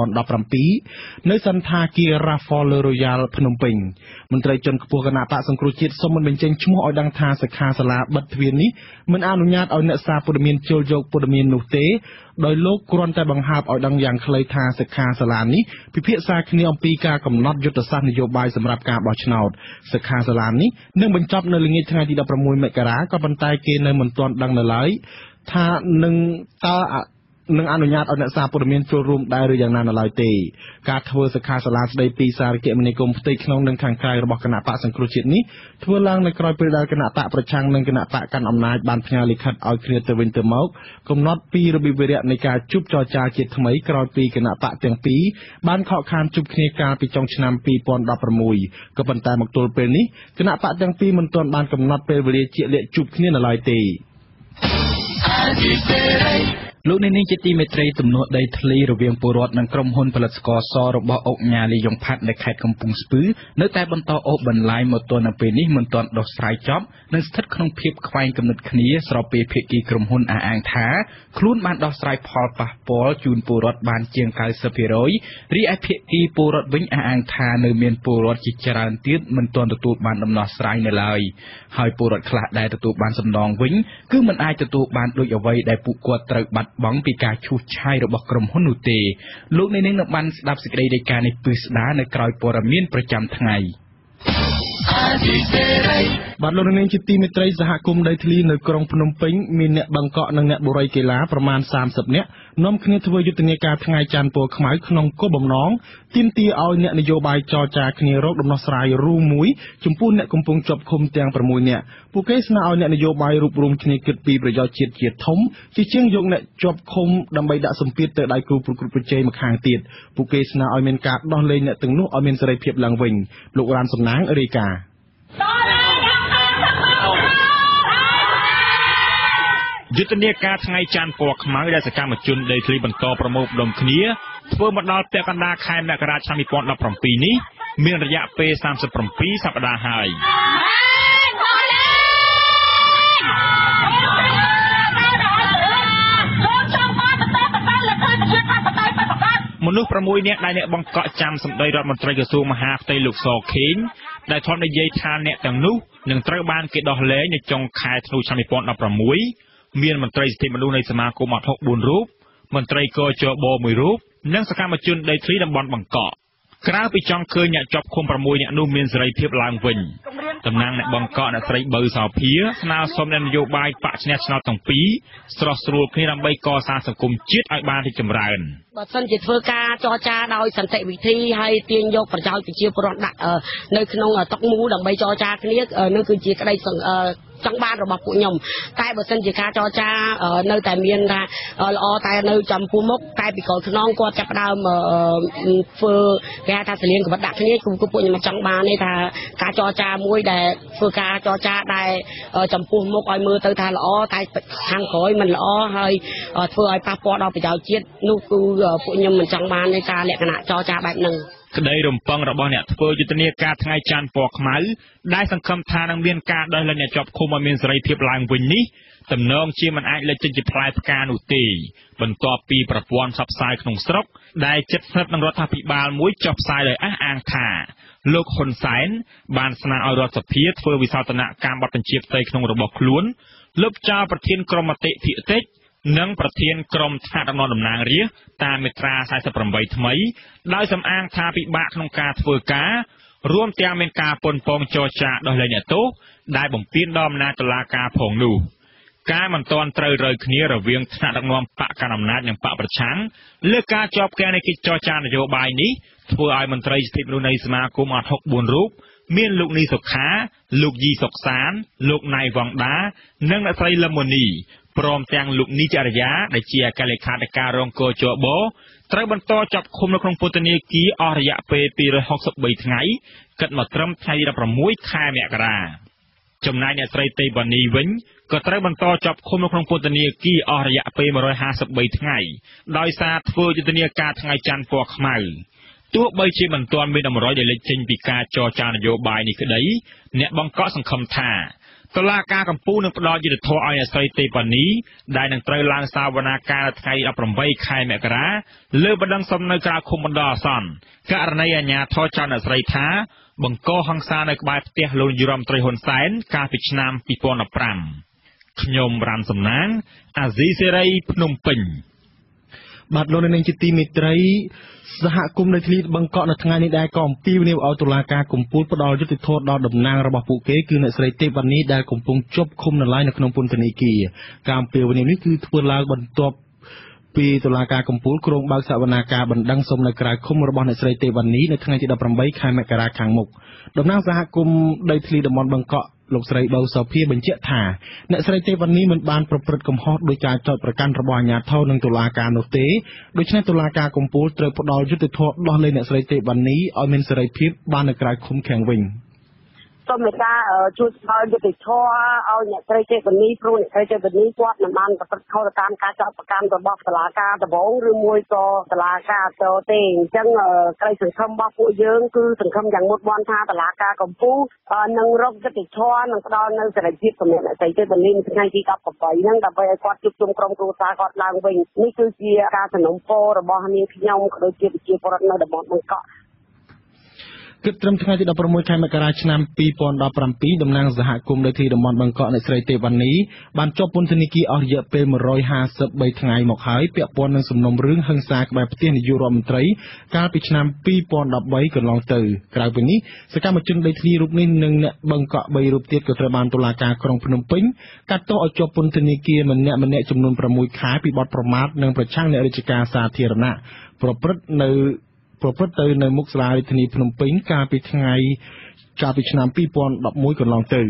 នដប់ប្រាំពីរនៅសន្តាគារ Raffles Le Royal ភ្នំពេញមន្ត្រីជាន់ខ្ពស់គណៈបកសង្គ្រោះជាតិសូមមិនបញ្ចេញឈ្មោះឲ្យដឹងថាសិក្ខាសាលាបិទទ្វារនេះមិនអនុញ្ញាតឲ្យអ្នកសារព័ត៌មានចូលយកព័ត៌មាននោះទេដោយលោកគ្រាន់តែបង្ហើបឲ្យដឹងយ៉ាងខ្លីថាសិក្ខាសាលានេះពិភាក្សាគ្នាអំពីការកំណត់យុទ្ធសាស្ត្រនយោបាយសម្រាប់ការបោះឆ្នោតសិក្ខាសាលានេះនឹងបញ្ចប់នៅល្ងាចថ្ងៃទីដប់ប្រាំមួយមករាក៏ប៉ុន្តែគេនៅមិនទាន់ដឹងនៅឡើយថានឹងតើនឹងអនុញ្ញាតឲ្យអ្នកសារព័ត៌មានចូលរួមដែរឬយ៉ាងណានៅឡើយទេការធ្វើសិក្ខាសាលាស្ដីពីសារគមនាគមន៍ផ្ទៃក្នុងនិងខាងក្រៅរបស់គណៈបកសង្គ្រោះជាតិនេះធ្វើឡើងនៅក្រៅពេលដែលគណៈបកប្រឆាំងនិងគណៈបកកាន់អំណាចបានផ្ញើលិខិតឲ្យគ្នាទៅវិញទៅមកកំណត់ពីរបៀបវិរៈនៃការជួបចរចាជាថ្មីក្រោយពីគណៈបកទាំងពីរបានខកខានជួបគ្នាកាលពីចុងឆ្នាំពីរពាន់ដប់ប្រាំមួយក៏ប៉ុន្តែមកទល់ពេលនេះគណៈបកទាំងពីរមិនទាន់បានកំណត់ពេលវេលាជាក់លាក់ជួបគ្នានៅឡើយទេលោកនាងជាទីមេត្រីទំនាស់ដីធ្លីរវាងពលរដ្ឋនិងក្រុមហ៊ុនផលិតស្ករសរបស់អង្គញាលីយ៉ុងផាត់នៅខេត្តកំពង់ស្ពឺនៅតែបន្តអូសបន្លាយមកទល់នៅពេលនេះមិនទាន់ដោះស្រាយចប់និងស្ថិតក្នុងភាពខ្វែងគំនិតគ្នាស្របពេលភាគីក្រុមហ៊ុនអះអាងថាខ្លួនបានដោះស្រាយផលប៉ះពាល់ជូនពលរដ្ឋបានជាង 九十ភាគរយ រីឯភាគីពលរដ្ឋវិញអះអាងថានៅមានពលរដ្ឋជាច្រើនទៀតមិនទាន់ទទួលបានដំណោះស្រាយនៅឡើយហើយពលរដ្ឋខ្លះដែលទទួលបានសំណងវិញគឺមិនអាចទទួលបានដូចអ្វីដែលពួកគាត់ត្រូវបាត់បង់ពីការឈូសឆាយរបស់ក្រុមហ៊ុននោះទេលោកនាងនឹងបានស្ដាប់សេចក្តីរាយការណ៍នេះពឹស្ដារនៅក្រោយព័ត៌មានប្រចាំថ្ងៃបាទលោកនាងជាទីមេត្រីសហគមន៍ដីធ្លីនៅក្រុងភ្នំពេញមានអ្នកបង្កក់និងអ្នកបរិយាកីឡាប្រមាណសាមសិបនាក់នាំគ្នាធ្វើយុទ្ធនាការថ្ងៃច័ន្ទពណ៌ខ្មៅក្នុងគោលបំណងទាមទារឲ្យអ្នកនយោបាយចរចាគ្នារកដំណោះស្រាយរួមមួយចំពោះអ្នកកំពុងជាប់ឃុំទាំងប្រាំមួយនាក់ពួកគេស្នើឲ្យអ្នកនយោបាយរួបរวมគ្នាគិតពីប្រយោជន៍ជាតិជាធំជាជាងយកអ្នកជាប់ឃុំដើម្បីដាក់សម្ពាធទៅដៃគូប្រកួតប្រជែងម្ខាងទៀតពួកគេស្នើឲ្យមានការដោះលែងអ្នកទាំងនោះឲ្យមានសេរីភាពឡើងវិញលោករ៉ានសំណាងរាយការណ៍យុទ្ធនាការថ្ងៃច័ន្ទពណ៌ខ្មៅដែលសកម្មជនដីធ្លីបន្តប្រមូលផ្ដុំគ្នាធ្វើមកដល់ពាក់កណ្ដាលខែមករាឆ្នាំពីរពាន់ដប់ប្រាំពីរនេះមានរយៈពេលសាមសិបប្រាំពីរសប្តាហ៍ហើយមនុស្សប្រាំមួយនាក់ដែលអ្នកបង្កក់ចាំសម្ដីរដ្ឋមន្ត្រីក្រសួងមហាផ្ទៃលោកសខេងដែលធ្លាប់និយាយថាអ្នកទាំងនោះនឹងត្រូវបានគេដោះលែងនៅចុងខែធ្នូឆ្នាំពីរពាន់ដប់ប្រាំមួយមានមន្ត្រីសិទ្ធិមនុស្សនៃសមាគមអាត់ហុកបួនរូបមន្ត្រីកជបមួយរូបនិងសកម្មជនដីធ្លីតំបន់បង្កក់ក្រៅពីចង់ឃើញអ្នកជាប់ឃុំប្រាំមួយនាក់នោះមានសេរីភាពឡើងវិញតំណាងអ្នកបង្កក់អ្នកស្រីបើសោភាស្នើសុំអ្នកនយោបាយបកឈ្នះឆ្នោតទាំងពីរស្រស់ស្រួលគ្នាដើម្បីកសាងសង្គមជាតិឲ្យបានរីកចម្រើនបើសិនជាធ្វើការចរចាដោយសន្តិវិធីហើយទាញយកប្រយោជន៍ប្រជាពលរដ្ឋដាក់នៅក្នុងតុមូលដើម្បីចរចាគ្នានោះគឺជាក្តីចង់បានរបស់ពួកខ្ញុំតែបើសិនជាការចរចានៅតែមានថាល្អតែនៅចំពោះមុខតែពីក្រោយខ្នងគាត់ចាប់ផ្ដើមធ្វើគេហៅថាសលៀងកបិតដាក់គ្នាគឺពួកខ្ញុំចង់បានទេថាការចរចាមួយដែលធ្វើការចរចាដែលចំពោះមុខឲ្យមើលទៅថាល្អតែខាងក្រោយមិនល្អហើយធ្វើឲ្យប៉ះពាល់ដល់ប្រយោជន៍ជាតិនោះគឺពួកខ្ញុំមិនចង់បានទេការលក្ខណៈចរចាបែបហ្នឹងក្តីរំពឹងរបស់អ្នកធ្វើយុទ្ធនាការថ្ងៃច័ន្ទពណ៌ខ្មៅដែលសង្ឃឹមថានឹងមានការដោះលែងអ្នកជាប់ឃុំឲ្យមានសេរីភាពឡើងវិញនេះទំនងជាមិនអាចលេចចេញជាផ្លែផ្កានោះទេបន្ទាប់ពីប្រព័ន្ធផ្សព្វផ្សាយក្នុងស្រុកដែលជិតស្និទ្ធនឹងរដ្ឋាភិបាលមួយចុះផ្សាយដោយអះអាងថាលោកហ៊ុនសែនបានស្នើឲ្យរដ្ឋសភាធ្វើវិសោធនកម្មបទបញ្ជាផ្ទៃក្នុងរបស់ខ្លួនលុបចោលប្រធានក្រុមមតិភាគតិចនិងប្រធានក្រុមថ្នាក់ដឹកនាំតំណាងរាស្ត្រតាមមាត្រាសែសិបប្រាំបីថ្មីដោយសំអាងថាពិបាកក្នុងការធ្វើការរួមទាំងមានការប៉ុនប៉ងចរចាដោះលែងអ្នកទោសដែលបំពានដល់អំណាចតុលាការផងនោះការមិនទាន់ត្រូវរើគ្នារវាងថ្នាក់ដឹកនាំបកកណ្ដាលអំណាចនិងបកប្រឆាំងលើការជាប់គាំងនៃកិច្ចចរចានយោបាយនេះធ្វើឲ្យមន្ត្រីសិទ្ធិមនុស្សនៃសមាគមអាត់ហុកបួនរូបមានលោកនីសុខាលោកយីសុកសានលោកណៃវងដានិងអ្នកស្រីលឹមម៉ូនីព្រមទាំងលោកនីចរិយាដែលជាអគ្គលេខាធិការរងកោជបត្រូវបន្តចាប់ឃុំនៅក្នុងពន្ធនាគារអស់រយៈពេលពីររយហុកសិបបីថ្ងៃគិតមកត្រឹមថ្ងៃទីដប់ប្រាំមួយខែមករាចំណែកអ្នកស្រីទេវ៉ានីវិញក៏ត្រូវបន្តចាប់ឃុំនៅក្នុងពន្ធនាគារអស់រយៈពេលមួយរយហាសិបបីថ្ងៃដោយសារធ្វើយុទ្ធនាការថ្ងៃច័ន្ទពណ៌ខ្មៅទោះបីជាមិនទាន់មានតម្រុយដែលលេចចេញពីការចរចានយោបាយនេះក្តីអ្នកបង្កក់សង្ឃឹមថាតុលាការកំពូលនឹងផ្ដល់យុត្តិធម៌ឲ្យអ្នកស្រីទេពវណ្ណីដែលនឹងត្រូវឡើងសាវនាការថ្ងៃដប់ប្រាំបីខែមករាលើបណ្ដឹងសុំនៅក្រៅឃុំបណ្ដោះអាសន្នករណីអាជ្ញាធរចោទអ្នកស្រីថាបង្កហិង្សានៅក្បែរផ្ទះលោកនាយរដ្ឋមន្ត្រីហ៊ុនសែនកាលពីឆ្នាំពីរពាន់ដប់ប្រាំខ្ញុំរ៉ាន់សំណាងអាស៊ីសេរីភ្នំពេញបាទលោកនាងជាទីមេត្រីសហគមន៍នៅទីបឹងកក់នៅថ្ងៃនេះដែរក៏អំពាវនាវឲ្យតុលាការកំពូលផ្ដល់យុត្តិធម៌ដល់តំណាងរបស់ពួកគេគឺអ្នកស្រីទេពវណ្ណីដែលកំពុងជាប់ឃុំនៅឡើយនៅក្នុងពន្ធនាគារការអំពាវនាវនេះគឺធ្វើឡើងបន្ទាប់ពីតុលាការកំពូលក្រុងបើកសវនាការបណ្ដឹងសុំនៅក្រៅឃុំរបស់អ្នកស្រីទេពវណ្ណីនៅថ្ងៃទីដប់ប្រាំបីខែមករាខាងមុខតំណាងសហគមន៍ដីធ្លីតំបន់បឹងកក់លោកស្រីបៅសោភាបញ្ជាក់ថាអ្នកស្រីទេពវណ្ណីមិនបានប្រព្រឹត្តកំហុសដោយការចោទប្រកាន់របស់អាជ្ញាធរនិងតុលាការនោះទេដូច្នេះតុលាការកំពូលត្រូវផ្ដល់យុត្តិធម៌ដោះលែងអ្នកស្រីទេពវណ្ណីឲ្យមានសេរីភាពបាននៅក្រៅឃុំឃាំងវិញសូមមេត្តាជួយផ្ដល់យុត្តិធម៌ឲ្យអ្នកស្រីទេពវណ្ណីព្រោះអ្នកស្រីទេពវណ្ណីគាត់មិនបានប្រព្រឹត្តខុសតាមការចោទប្រកាន់របស់តុលាការដំបូងឬមួយក៏តុលាការតទេអញ្ចឹងក្តីសង្ឃឹមរបស់ពួកយើងគឺសង្ឃឹមយ៉ាងមុតមាំថាតុលាការកំពូលនឹងរកយុត្តិធម៌និងផ្ដល់នូវសេរីភាពសម្រាប់អ្នកស្រីទេពវណ្ណីនៅថ្ងៃទីដប់ប្រាំបីហ្នឹងដើម្បីឲ្យគាត់ជួបជុំក្រុមគ្រួសារគាត់ឡើងវិញនេះគឺជាការសំណូមពររបស់នាងខ្ញុំក៏ដូចជាប្រជាពលរដ្ឋនៅតំបន់បឹងកក់គិតត្រឹមថ្ងៃទីដប់ប្រាំមួយខែមករាឆ្នាំពីរពាន់ដប់ប្រាំពីរតំណាងសហគមន៍នៅទីតំបន់បឹងកក់អ្នកស្រីទេពវណ្ណីបានជាប់ពន្ធនាគារអស់រយៈពេលមួយរយហាសិបបីថ្ងៃមកហើយពាក់ព័ន្ធនឹងសំណុំរឿងហិង្សាក្បែរផ្ទះនាយករដ្ឋមន្ត្រីកាលពីឆ្នាំពីរពាន់ដប់បីកន្លងទៅក្រៅពីនេះសកម្មជនដីធ្លីរូបនេះនិងអ្នកបឹងកក់បីរូបទៀតក៏ត្រូវបានតុលាការក្រុងភ្នំពេញកាត់ទោសឲ្យជាប់ពន្ធនាគារម្នាក់ម្នាក់ចំនួនប្រាំមួយខែពីបទប្រមាថនិងប្រឆាំងអ្នករាជការសាធារណៈប្រព្រឹត្តនៅប្រព្រឹត្តទៅនៅមុខសាលារាជធានីភ្នំពេញកាលពីថ្ងៃកាលពីឆ្នាំពីរពាន់ដប់មួយកន្លងទៅ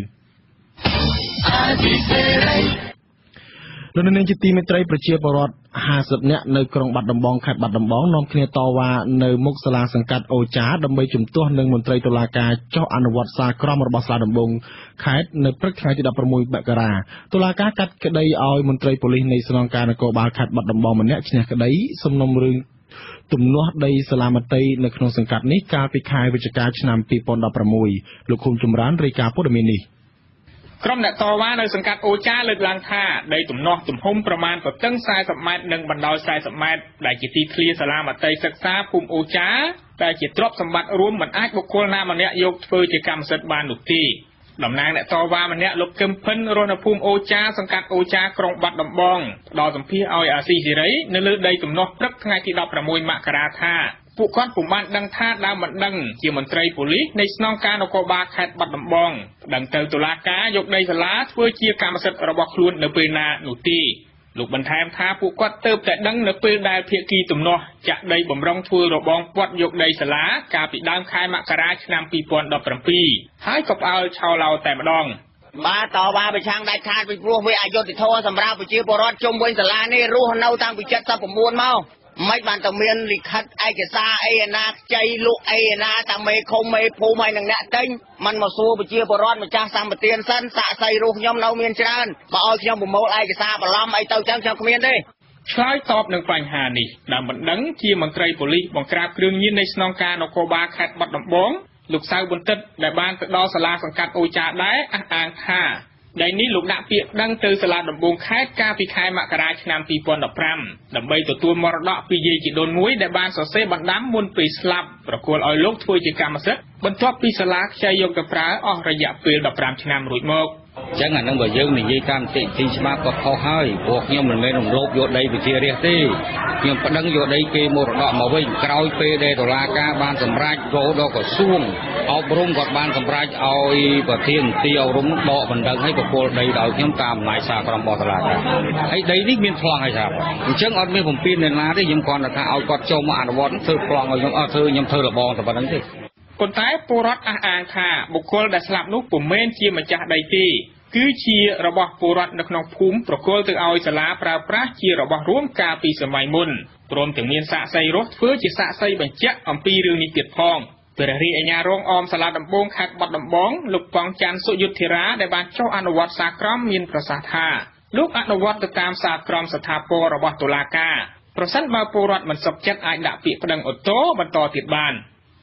លោកនាងជាទីមេត្រីប្រជាពលរដ្ឋហាសិបនាក់នៅក្រុងបាត់ដំបងខេត្តបាត់ដំបងនាំគ្នាតវ៉ានៅមុខសាលាសង្កាត់អូចាដើម្បីជំទាស់នឹងមន្ត្រីតុលាការចុះអនុវត្តសារក្រមរបស់សាលាដំបងខេត្តនៅព្រឹកថ្ងៃទីដប់ប្រាំមួយមករាតុលាការកាត់ក្តីឲ្យមន្ត្រីប៉ូលីសនៃស្នងការនគរបាលខេត្តបាត់ដំបងម្នាក់ឈ្នះក្តីសំណុំរឿងទំនាស់ដីសាលាមត្តេយ្យនៅក្នុងសង្កាត់នេះកាលពីខែវិច្ឆិកាឆ្នាំពីរពាន់ដប់ប្រាំមួយលោកឃុំចម្រើនរាយការណ៍ព័ត៌មាននេះក្រុមអ្នកតវ៉ានៅសង្កាត់អូចាលើកឡើងថាដីទំនាស់ទំហំប្រមាណប្រទឹងសែសិបម៉ែត្រនិងបណ្ដោយសែសិបម៉ែត្រដែលជាទីធ្លាសាលាមត្តេយ្យសិក្សាភូមិអូចាតែជាទ្រព្យសម្បត្តិរួមមិនអាចបុគ្គលណាម្នាក់យកធ្វើជាកម្មសិទ្ធិបាននោះទេតំណាងអ្នកតវ៉ាម្នាក់លោកកឹមផិនរស់នៅភូមិអូចាសង្កាត់អូចាក្រុងបាត់ដំបងផ្ដល់សម្ភារឲ្យអាស៊ីសេរីនៅលើដីទំនាស់ព្រឹកថ្ងៃទីដប់ប្រាំមួយមករាថាពួកគាត់ពុំបានដឹងថាដើមមិនដឹងជាមន្ត្រីប៉ូលីសនៃស្នងការនគរបាលខេត្តបាត់ដំបងដឹងទៅតុលាការយកដីសាលាធ្វើជាកម្មសិទ្ធិរបស់ខ្លួននៅពេលណានោះទេលោកបន្ថែមថាពួកគាត់ទើបតែដឹងនៅពេលដែលភាគីទំនាស់ចាក់ដីបំរុងធ្វើរបងពាត់យកដីសាលាកាលពីដើមខែមករាឆ្នាំពីរពាន់ដប់ប្រាំពីរហើយក៏ផ្អើលឆោឡោតែម្ដងបាទតវ៉ាប្រឆាំងដាច់ខាតពីព្រោះវាអយុត្តិធម៌សម្រាប់ប្រជាពលរដ្ឋជុំវិញសាលានេះរស់នៅតាំងពី칠십구មកមិនបានតែមានលិខិតឯកសារអីណាខ្ចីលក់អីណាតាមេឃុំមេភូមិហើយនឹងអ្នកទិញមិនមកសួរប្រជាពលរដ្ឋម្ចាស់សម្បទានសិនសាក់សីរស់ខ្ញុំនៅមានច្រើនបើឲ្យខ្ញុំប្រមូលឯកសារបន្លំអីទៅចឹងខ្ញុំគ្មានទេឆ្លើយតបនឹងបញ្ហានេះដើមបណ្ដឹងជាមន្ត្រីប៉ូលីសបង្ក្រាបគ្រឿងញៀននៃស្នងការនគរបាលខេត្តបាត់ដំបងលោកសៅបន្តិតដែលបានទៅដល់សាលាសង្កាត់អូចាដែរអះអាងថាដីនេះលោកដាក់ពាក្យដឹងទៅសាលាដំបងខេត្តកាលពីខែមករាឆ្នាំពីរពាន់ដប់ប្រាំដើម្បីទទួលមរតកពីយាយជីដូនមួយដែលបានសរសេរបណ្ដាំមុនពេលស្លាប់ប្រគល់ឲ្យលោកធ្វើជាកម្មសិទ្ធិបន្ទាប់ពីសាលាខ្ចីយកទៅប្រើអស់រយៈពេលដប់ប្រាំឆ្នាំរួចមកអញ្ចឹងអានឹងបើយើងនិយាយតាមនីតិទីច្បាប់ក៏ខុសហើយព្រោះខ្ញុំមិនមែនរំលោភយកដីប្រជារាស្ត្រទេខ្ញុំប្តឹងយកដីគេមរតកមកវិញក្រោយពេលដែលតុលាការបានសម្រេចរហូតដល់ក្រសួងអប់រំគាត់បានសម្រេចឲ្យប្រធានមន្ត្រីអប់រំដកបណ្ដឹងឲ្យប្រគល់ដីដល់ខ្ញុំតាមអំណាចសារក្រមរបស់តុលាការហើយដីនេះមានប្លង់ហើយថាអញ្ចឹងអត់មានបំពេញនរណាទេខ្ញុំគ្រាន់តែថាឲ្យគាត់ចូលមកអនុវត្តធ្វើប្លង់ឲ្យខ្ញុំអត់ធ្វើខ្ញុំធ្វើរបងតែប៉ុណ្្នឹងទេប៉ុន្តែពលរដ្ឋអះអាងថាបុគ្គលដែលស្លាប់នោះពុំមែនជាម្ចាស់ដីទេគឺជារបស់ពលរដ្ឋនៅក្នុងភូមិប្រគល់ទៅឲ្យសាលាប្រើប្រាស់ជារបស់រួមកាលពីសម័យមុនព្រមទាំងមានសាក្សីរស់ធ្វើជាសាក្សីបញ្ជាក់អំពីរឿងនេះទៀតផងព្រះរាជអាជ្ញារងអមសាលាដំបងខេត្តបាត់ដំបងលោកប៉ងច័ន្ទសុយុទ្ធិរាដែលបានចុះអនុវត្តសារក្រមមានប្រសាសន៍ថាលោកអនុវត្តទៅតាមសារក្រមស្ថាពររបស់តុលាការប្រសិនបើពលរដ្ឋមិនសុខចិត្តអាចដាក់ពាក្យប្តឹងអូតូបន្តទៀតបាន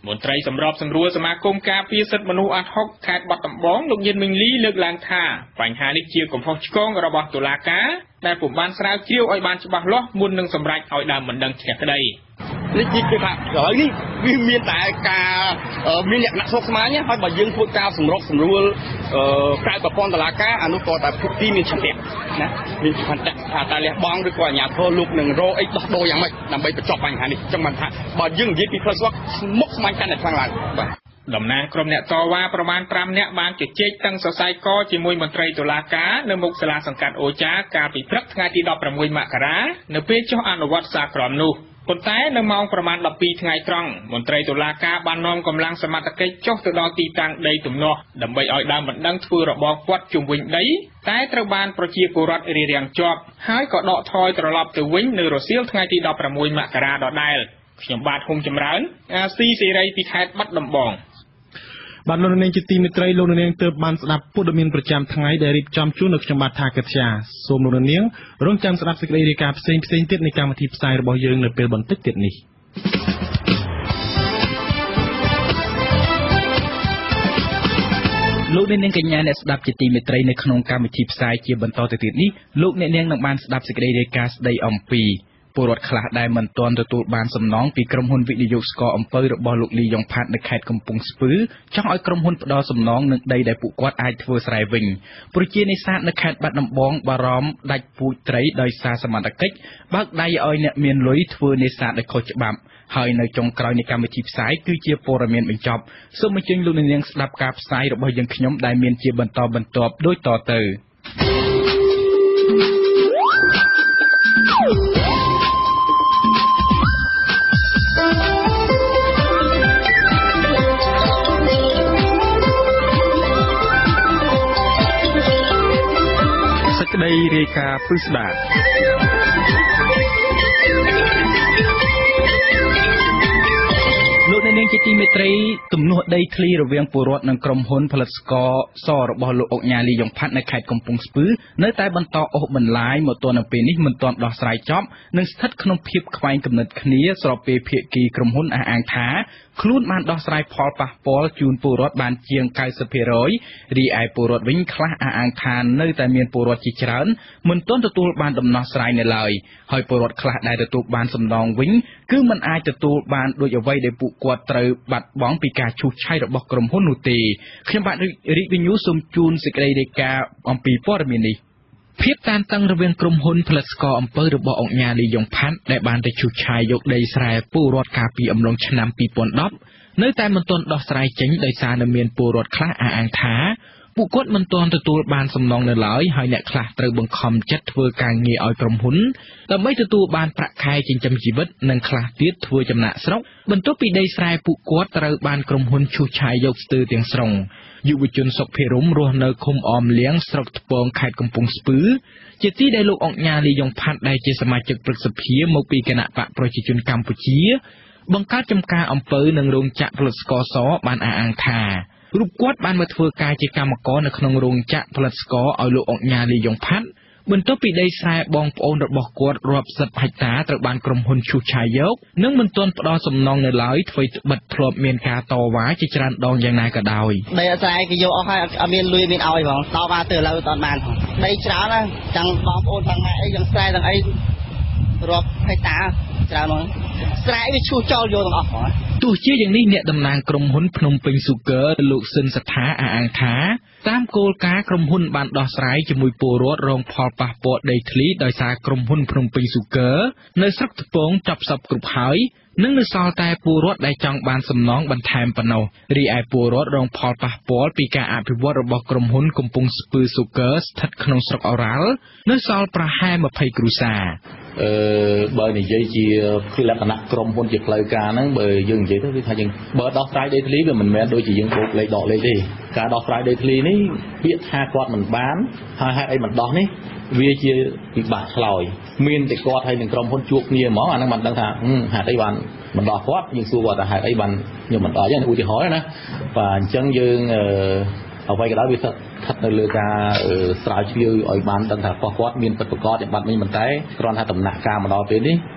មន្ត្រីសម្របសម្រួលសមាគមការពារសិទ្ធិមនុស្សអាត់ហុកខេត្តបាត់ដំបងលោកយិនមីងលីលើកឡើងថាបញ្ហានេះជាកំហុសឆ្គងរបស់តុលាការដែលពុំបានស្រាវជ្រាវឲ្យបានច្បាស់លាស់មុននឹងសម្រេចឲ្យដើមមិនដឹងឈ្នះក្តីនេះជាគេថាហើយនេះវាមានតែការមានលក្ខណៈស្មុគស្មាញហើយបើយើងធ្វើការសម្របសម្រួលក្រៅប្រព័ន្ធតុលាការអានោះក៏តែភាគីមានឆន្ទៈណាមានឆន្ទៈថាតែលះបង់ឬក៏អាជ្ញាធរលោកនឹងរកអីដោះដូរយ៉ាងម៉េចដើម្បីបញ្ចប់បញ្ហានេះចឹងបានថាបើយើងនិយាយពីផ្លូវស្វកស្មុគស្មាញកាន់តែខ្លាំងឡើងបាទតំណាងក្រុមអ្នកតវ៉ាប្រមាណប្រាំនាក់បានជជែកតាំងសរសៃកជាមួយមន្ត្រីតុលាការនៅមុខសាលាសង្កាត់អូចាកាលពីព្រឹកថ្ងៃទីដប់ប្រាំមួយមករានៅពេលចុះអនុវត្តសារក្រមនោះប៉ុន្តែនៅម៉ោងប្រមាណដប់ពីរថ្ងៃត្រង់មន្ត្រីតុលាការបាននាំកម្លាំងសមត្ថកិច្ចចុះទៅដល់ទីតាំងដីទំនាស់ដើម្បីឲ្យដើមបណ្ដឹងធ្វើរបរគាត់ជុំវិញដីតែត្រូវបានប្រជាពលរដ្ឋរារាំងជាប់ហើយក៏ដកថយត្រឡប់ទៅវិញនៅរសៀលថ្ងៃទីដប់ប្រាំមួយមករាដដែលខ្ញុំបាទហ៊ុំចម្រើនអាស៊ីសេរីពីខេត្តបាត់ដំបងបានលោកនាងជាទីមេត្រីលោកនាងទើបបានស្ដាប់ព័ត៌មានប្រចាំថ្ងៃដែលរៀបចំជូននៅខ្ញុំបាទថាកិត្យាសូមលោកនាងរងចាំស្ដាប់សេចក្តីរាយការណ៍ផ្សេងផ្សេងទៀតនៃកម្មវិធីផ្សាយរបស់យើងនៅពេលបន្តិចទៀតនេះលោកអ្នកនាងកញ្ញាអ្នកស្ដាប់ជាទីមេត្រីនៅក្នុងកម្មវិធីផ្សាយជាបន្តទៅទៀតនេះលោកអ្នកនាងនឹងបានស្ដាប់សេចក្តីរាយការណ៍ស្ដីអំពីពលរដ្ឋខ្លះដែលមិនទាន់ទទួលបានសំណងពីក្រុមហ៊ុនវិនិយោគស្ករអំពៅរបស់លោកលីយ៉ុងផាត់នៅខេត្តកំពង់ស្ពឺចង់ឲ្យក្រុមហ៊ុនផ្ដល់សំណងនឹងដីដែលពួកគាត់អាចធ្វើស្រែវិញប្រជានេសាទនៅខេត្តបាត់ដំបងបារម្ភដាច់ពូជត្រីដោយសារសមត្ថកិច្ចបើកដៃឲ្យអ្នកមានលុយធ្វើនេសាទដោយខុសច្បាប់ហើយនៅចុងក្រោយនៃកម្មវិធីផ្សាយគឺជាព័ត៌មានបញ្ចប់សូមអញ្ជើញលោកនាងស្ដាប់ការផ្សាយរបស់យើងខ្ញុំដែលមានជាបន្តបន្ទាប់ដូចតទៅសេចក្តីរាយការណ៍ពិស្ដាលោកអ្នកនាងជាទីមេត្រីទំនាស់ដីធ្លីរវាងពលរដ្ឋនិងក្រុមហ៊ុនផលិតស្ករសរបស់លោកអុកញ៉ាលីយ៉ុងផាត់នៅខេត្តកំពង់ស្ពឺនៅតែបន្តអូសបន្លាយមកទល់នឹងពេលនេះមិនទាន់ដោះស្រាយចប់និងស្ថិតក្នុងភាពខ្វែងគំនិតគ្នាស្របពេលភាគីក្រុមហ៊ុនអះអាងថាខ្លួនបានដោះស្រាយផលប៉ះពាល់ជូនពលរដ្ឋបានជាង 九十ភាគរយ រីឯពលរដ្ឋវិញខ្លះអះអាងថានៅតែមានពលរដ្ឋជាច្រើនមិនទាន់ទទួលបានដំណោះស្រាយនៅឡើយហើយពលរដ្ឋខ្លះដែលទទួលបានសំណងវិញគឺមិនអាចទទួលបានដូចអ្វីដែលពួកគាត់ត្រូវបាត់បង់ពីការឈូសឆាយរបស់ក្រុមហ៊ុននោះទេខ្ញុំបាទរីកវិញ្ញូសូមជូនសេចក្តីរាយការណ៍អំពីព័ត៌មាននេះភាពតានតឹងរវាងក្រុមហ៊ុនផលិតស្ករអំពៅរបស់អង្គការលីយ៉ុងផាត់ដែលបានទៅឈូសឆាយយកដីស្រែពលរដ្ឋកាលពីអំឡុងឆ្នាំពីរពាន់ដប់នៅតែមិនទាន់ដោះស្រាយចេញដោយសារនៅមានពលរដ្ឋខ្លះអះអាងថាពួកគាត់មិនទាន់ទទួលបានសំណងនៅឡើយហើយអ្នកខ្លះត្រូវបង្ខំចិត្តធ្វើការងារឲ្យក្រុមហ៊ុនដើម្បីទទួលបានប្រាក់ខែចិញ្ចឹមជីវិតនិងខ្លះទៀតធ្វើចំណាក់ស្រុកបន្ទាប់ពីដីស្រែពួកគាត់ត្រូវបានក្រុមហ៊ុនឈូសឆាយយកស្ទើរទាំងស្រុងយុវជនសុកភិរមរស់នៅឃុំអមលៀងស្រុកថ្ពងខេត្តកំពង់ស្ពឺជាទីដែលលោកអង្គការលីយ៉ុងផាត់ដែលជាសមាជិកព្រឹទ្ធសភាមកពីគណៈបកប្រជាជនកម្ពុជាបង្កើតចំការអំពៅនិងរោងចក្រផលិតស្ករសបានអះអាងថារូបគាត់បានមកធ្វើការជាកម្មករនៅក្នុងរោងចក្រផលិតស្ករឲ្យលោកអង្គការលីយ៉ុងផាត់បន្ទាប់ពីដីស្រែបងប្អូនរបស់គាត់រាប់សិបហិកតាត្រូវបានក្រុមហ៊ុនឈូសឆាយយកនិងមិនទាន់ផ្ដល់សំណងនៅឡើយអ្វីត្បិតធ្លាប់មានការតវ៉ាជាច្រើនដងយ៉ាងណាក៏ដោយដីស្រែគេយកអស់ហើយអត់មានលុយមានឲ្យផងតវ៉ាទៅឥឡូវអត់បានផងដីច្រើនណាស់ទាំងបងប្អូនទាំងម៉ែអីទាំងស្រែទាំងអីរាប់ហិកតាច្រើនហ្នឹងស្រែវាឈូសចោលយកទាំងអស់ហ្នឹងទោះជាយ៉ាងនេះអ្នកតំណាងក្រុមហ៊ុនភ្នំពេញស៊ូហ្គើលោកស៊ិនសថាអះអាងថាតាមគោលការណ៍ក្រុមហ៊ុនបានដោះស្រាយជាមួយពលរដ្ឋរងផលប៉ះពាល់ដីធ្លីដោយសារក្រុមហ៊ុនភ្នំពេញស៊ូហ្គើនៅស្រុកថ្ពងចាប់សពគ្រប់ហើយនិងនៅសល់តែពលរដ្ឋដែលចង់បានសំណងបន្ថែមប៉ុណ្ណោះរីឯពលរដ្ឋរងផលប៉ះពាល់ពីការអភិវឌ្ឍរបស់ក្រុមហ៊ុនកំពង់ស្ពឺស៊ូហ្គើស្ថិតក្នុងស្រុកអូរ៉ាល់នៅសល់ប្រហែលម្ភៃគ្រួសារអឺបើនិយាយជាលក្ខណៈក្រុមហ៊ុនជាផ្លូវការហ្នឹងបើយើងនិយាយទៅគឺថាយើងបើដោះស្រាយដីធ្លីវាមិនមែនដូចជាយើងបូកលេខដកលេខទេការដោះស្រាយដីធ្លីនេះពាក្យថាគាត់មិនបានហើយហេតុអីមិនដោះនេះវាជាពិបាកឆ្លើយមានតែគាត់ហើយនឹងក្រុមហ៊ុនជួបគ្នាហ្មងអាហ្នឹងមិនដឹងថាហេតុអីបានមិនដោះគាត់យើងសួរគាត់ថាហេតុអីបានខ្ញុំមិនដោះទេឧទាហរណ៍ណាបាទអញ្ចឹងយើងអឺអ្វីក៏ដោយវាស្ថិតនៅលើការស្រាវជ្រាវឲ្យបានដឹងថាគាត់គាត់មានពិតប្រាកដយ៉ាងបាត់មិញប៉ុន្តែគ្រាន់ថាដំណាក់កាលមកដល់ពេលនេះ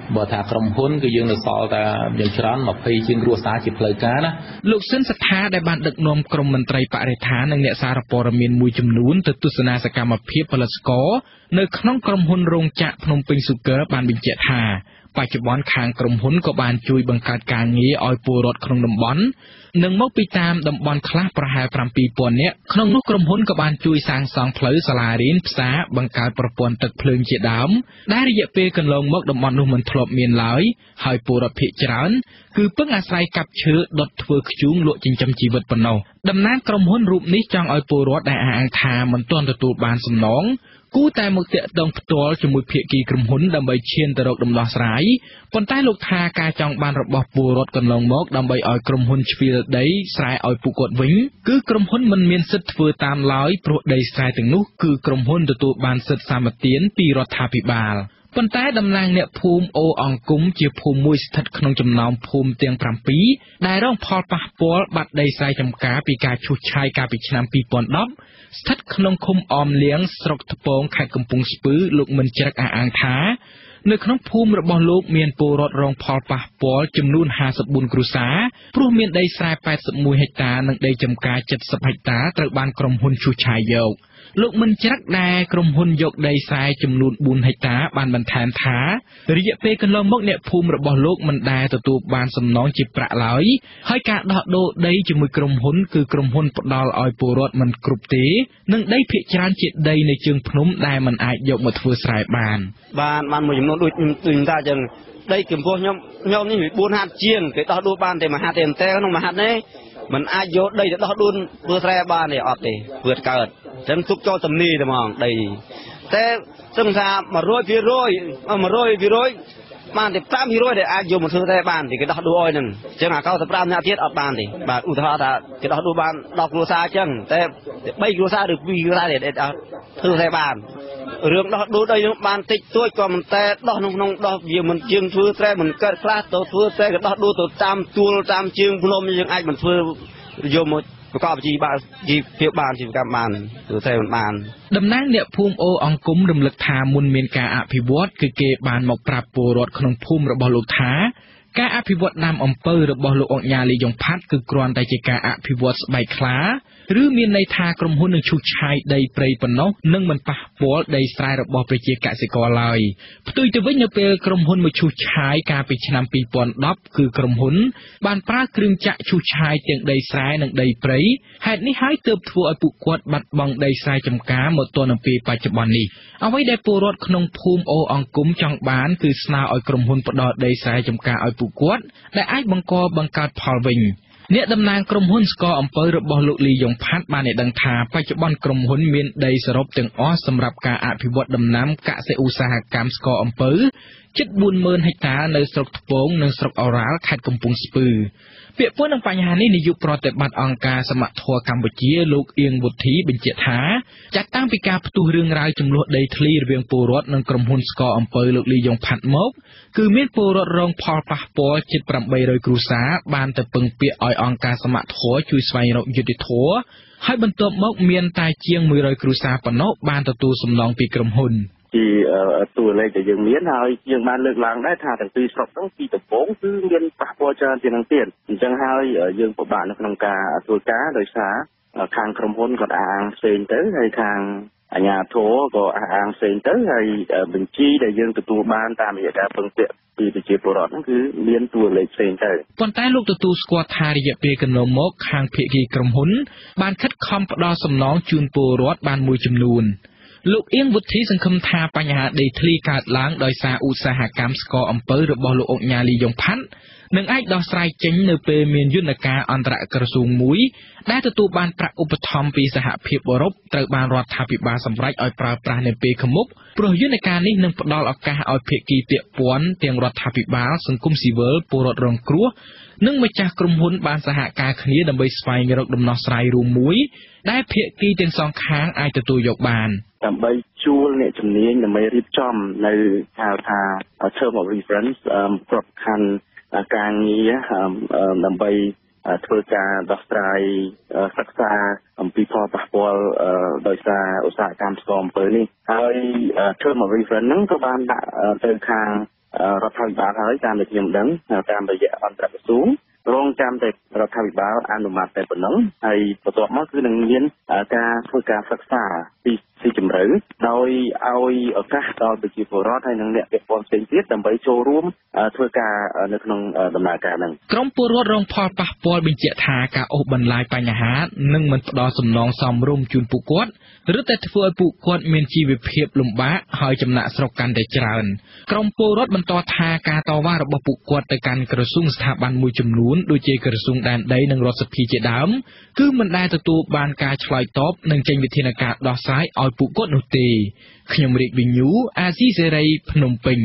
បើថាក្រុមហ៊ុនគឺយើងនៅសល់តែយ៉ាងច្រើនยี่สิบជាងគ្រួសារជាផ្លូវការណាលោកស៊ិនសថាដែលបានដឹកនាំក្រុមមន្ត្រីបរិស្ថាននិងអ្នកសារព័ត៌មានមួយចំនួនទៅទស្សនាសកម្មភាពផលិតស្ករនៅក្នុងក្រុមហ៊ុនរោងចក្រភ្នំពេញស៊ូហ្គើបានបញ្ជាក់ថាបច្ចុប្បន្នខាងក្រុមហ៊ុនក៏បានជួយបង្កើតការងារឲ្យពលរដ្ឋក្នុងតំបន់និងមកពីតាមតំបន់ខ្លះប្រហែល bảy nghìnនាក់ក្នុងនោះក្រុមហ៊ុនក៏បានជួយសាងសង់ផ្លូវសាលារៀនផ្សារបង្កើតប្រព័ន្ធទឹកភ្លើងជាដើមដែលរយៈពេលកន្លងមកតំបន់នោះមិនធ្លាប់មានឡើយហើយពលរដ្ឋភាគច្រើនគឺពឹងអាស្រ័យកាប់ឈើដុតធ្វើធ្យូងលក់ចិញ្ចឹមជីវិតប៉ុណ្ណោះតំណាងក្រុមហ៊ុនរូបនេះចង់ឲ្យពលរដ្ឋដែលអះអាងថាមិនទាន់ទទួលបានសំណងគូតែមកតាក់ទងផ្ទាល់ជាមួយភាគីក្រុមហ៊ុនដើម្បីឈានទៅរកដំណោះស្រាយប៉ុន្តែលោកថាការចង់បានរបស់ពលរដ្ឋកន្លងមកដើម្បីឲ្យក្រុមហ៊ុនជ្រៀលដីស្រែឲ្យពួកគាត់វិញគឺក្រុមហ៊ុនមិនមានសិទ្ធិធ្វើតាមឡើយព្រោះដីស្រែទាំងនោះគឺក្រុមហ៊ុនទទួលបានសិទ្ធិសម្បទានពីរដ្ឋាភិបាលប៉ុន្តែតំណាងអ្នកភូមិអូអង្គុំជាភូមិមួយស្ថិតក្នុងចំណោមភូមិទាំង bảy ដែលរងផលប៉ះពាល់បាត់ដីស្រែចម្ការពីការឈូសឆាយកាលពីឆ្នាំ hai nghìn mười ស្ថិតក្នុងឃុំអមលៀងស្រុកថ្ពងខេត្តកំពង់ស្ពឺលោកមិនជ្រឹកអះអាងថានៅក្នុងភូមិរបស់លោកមានពលរដ្ឋរងផលប៉ះពាល់ចំនួន ห้าสิบสี่ គ្រួសារព្រោះមានដីស្រែ แปดสิบเอ็ด ហិកតានិងដីចម្ការ เจ็ดสิบ ហិកតាត្រូវបានក្រុមហ៊ុនឈូសឆាយយកលោកមិនជ្រឹកដែរក្រុមហ៊ុនយកដីស្រែចំនួន bốn ហិកតាបានបន្ថែមថារយៈពេលកន្លងមកអ្នកភូមិរបស់លោកមិនដែលទទួលបានសំណងជាប្រាក់ឡើយហើយការដោះដូរដីជាមួយក្រុមហ៊ុនគឺក្រុមហ៊ុនផ្ដល់ឲ្យពលរដ្ឋមិនគ្រប់ទេនិងដីភាគច្រើនជាដីในជើងភ្នំដែលមិនអាចយកមកធ្វើស្រែបានបានបានមួយចំនួនដូចដូចថាចឹងដីកម្ពស់ខ្ញុំខ្ញុំនេះ bốn ហាត់ជាងគេដោះដូរបានតែមួយហាត់ទេតែក្នុងមួយហាត់នេះមិនអាចយកដីទៅដោះដូរធ្វើស្រែបានទេអត់ទេព្រឹកកើតចឹងទុកចូលទំនីតែហ្មងដីតែសឹងថាmột trăm phần trăm một trăm phần trămបានតែ năm phần trăm ដែលអាចយកមកធ្វើតែបានទីគេដោះដូរឲ្យនឹងចឹងអា 九十ห้า អ្នកទៀតអត់បានទេបាទឧទាហរណ៍ថាគេដោះដូរបានដប់គ្រួសារចឹងតែ ba គ្រួសារឬ ពីរគ្រួសារដែលធ្វើតែបានរឿងដោះដូរដីនឹងបានតិចតួចក៏មិនតែដោះក្នុងក្នុងដោះវាមិនជាងធ្វើតែមិនកើតខ្លះទៅធ្វើតែក៏ដោះដូរទៅតាមទួលតាមជើងភ្នំយើងអាចមិនធ្វើយកមកប្រកបជីវបានជីវភាពបានជីវកម្មបានគឺតែមិនបានតំណាងអ្នកភូមិអូអង្គុំរំលឹកថាមុនមានការអភិវឌ្ឍគឺគេបានមកប្រាប់ពលរដ្ឋក្នុងភូមិរបស់លោកថាការអភិវឌ្ឍដាំអំពៅរបស់លោកអង្គញាលីយ៉ុងផាត់គឺគ្រាន់តែជាការអភិវឌ្ឍស្បែកខ្លាឬមានន័យថាក្រុមហ៊ុននឹងឈូសឆាយដីព្រៃប៉ុណ្ណោះនឹងមិនប៉ះពាល់ដីស្រែរបស់ប្រជាកសិករឡើយផ្ទុយទៅវិញនៅពេលក្រុមហ៊ុនមកឈូសឆាយកាលពីឆ្នាំ hai nghìn mười គឺក្រុមហ៊ុនបានប្រើគ្រឿងចាក់ឈូសឆាយទាំងដីស្រែនិងដីព្រៃហេតុនេះហើយទើបធ្វើឲ្យពួកគាត់បាត់បង់ដីស្រែចម្ការមកទល់នឹងពេលបច្ចុប្បន្ននេះអ្វីដែលពលរដ្ឋក្នុងភូមិអូអង្គុំចង់បានគឺស្នើឲ្យក្រុមហ៊ុនផ្ដល់ដីស្រែចម្ការឲ្យពួកគាត់ដែលអាចបង្កបង្កើតផលវិញអ្នកតំណាងក្រុមហ៊ុនស្ករអំពៅរបស់លោកលីយ៉ុងផាត់បានឲ្យដឹងថាបច្ចុប្បន្នក្រុមហ៊ុនមានដីសរុបទាំងអស់សម្រាប់ការអភិវឌ្ឍដំណាំកសិឧស្សាហកម្មស្ករអំពៅជិត bốn mươiហិកតានៅស្រុកថ្ពងនិងស្រុកអូរ៉ាល់ខេត្តកំពង់ស្ពឺពាក់ព័ន្ធនឹងបញ្ហានេះនាយកប្រតិបត្តិអង្គការសមត្ថៈកម្ពុជាលោកអៀងវុធីបញ្ជាក់ថាចាត់តាំងពីការផ្ទុះរឿងរ៉ាវចំនួនដីធ្លីរវាងពលរដ្ឋនិងក្រុមហ៊ុនស្ករអំពៅលោកលីយ៉ុងផាត់មកគឺមានពលរដ្ឋរងផលប៉ះពាល់ជិត tám trămគ្រួសារបានទៅពឹងពាក់ឲ្យអង្គការសមត្ថៈជួយស្វែងរកយុត្តិធម៌ហើយបន្ទាប់មកមានតែជាង một trămគ្រួសារប៉ុណ្ណោះបានទទួលសំណងពីក្រុមហ៊ុនពីតួលេខដែលយើងមានហើយយើងបានលើកឡើងដែរថាទាំងពីរស្រុកហ្នឹងពីដំបូងគឺមានប៉ះពាល់ច្រើនជាងនឹងទៀតអញ្ចឹងហើយយើងពិបាកនៅក្នុងការធ្វើការដោយសារខាងក្រុមហ៊ុនក៏អះអាងផ្សេងទៅហើយខាងអាជ្ញាធរក៏អះអាងផ្សេងទៅហើយបញ្ជីដែលយើងទទួលបានតាមរយៈការពឹងពាក់ពីប្រជាពលរដ្ឋហ្នឹងគឺមានតួលេខផ្សេងទៅប៉ុន្តែលោកទទួលស្គាល់ថារយៈពេលកន្លងមកខាងភាគីក្រុមហ៊ុនបានខិតខំផ្ដល់សំណងជូនពលរដ្ឋបានមួយចំនួនលោកអៀងវុធីសង្ឃឹមថាបញ្ហាដីធ្លីកើតឡើងដោយសារឧស្សាហកម្មស្ករអំពៅរបស់លោកអង្គញាលីយ៉ុងផាត់នឹងអាចដោះស្រាយចេញនៅពេលមានយន្តការអន្តរក្រសួងមួយដែលទទួលបានប្រាក់ឧបត្ថម្ភពីសហភាពអឺរ៉ុបត្រូវបានរដ្ឋាភិបាលសម្រេចឲ្យប្រើប្រាស់នៅពេលខាងមុខព្រោះយន្តការនេះនឹងផ្ដល់ឱកាសឲ្យភាគីពាក់ព័ន្ធទាំងរដ្ឋាភិបាលសង្គមស៊ីវិលពលរដ្ឋរងគ្រោះនិងម្ចាស់ក្រុមហ៊ុនបានសហការគ្នាដើម្បីស្វែងរកដំណោះស្រាយរួមមួយដែលភាគីទាំងសងខាងអាចទទួលយកបានដើម្បីជួលអ្នកជំនាញដើម្បីរៀបចំនៅហៅថា term of reference ប្រកខណ្ឌការងារដើម្បីធ្វើការដោះស្រាយសិក្សាអំពីផលប៉ះពាល់ដោយសារឧស្សាហកម្មស្ករអំពៅនេះហើយ term of reference ហ្នឹងក៏បានដាក់ទៅខាងរដ្ឋាភិបាលហើយតាមដែលខ្ញុំដឹងតាមរយៈអន្តរក្រសួងរងចាំតែរដ្ឋាភិបាលអនុម័តតែប៉ុណ្ណឹងហើយបន្ទាប់មកគឺនឹងមានការធ្វើការសិក្សាពីស៊ីជម្រៅដោយឲ្យឱកាសដល់ប្រជាពលរដ្ឋហើយនិងអ្នកពាក់ព័ន្ធផ្សេងទៀតដើម្បីចូលរួមធ្វើការនៅក្នុងដំណើរការហ្នឹងក្រុមពលរដ្ឋរងផលប៉ះពាល់បញ្ជាក់ថាការអូសបន្លាយបញ្ហានឹងមិនផ្ដល់សំណងសមរម្យជូនពួកគាត់ឬតែធ្វើឲ្យពួកគាត់មានជីវភាពលំបាកហើយចំណាក់ស្រុកកាន់តែច្រើនក្រុមពលរដ្ឋបន្តថាការតវ៉ារបស់ពួកគាត់ទៅកាន់ក្រសួងស្ថាប័នមួយចំនួនដូចជាក្រសួងដែនដីនិងរដ្ឋសភាជាដើមគឺមិនដែលទទួលបានការឆ្លើយតបនិងចេញវិធានការដោះស្រាយឲ្យពួកគាត់នោះទេខ្ញុំរាជវិញ្ញូអាស៊ីសេរីភ្នំពេញ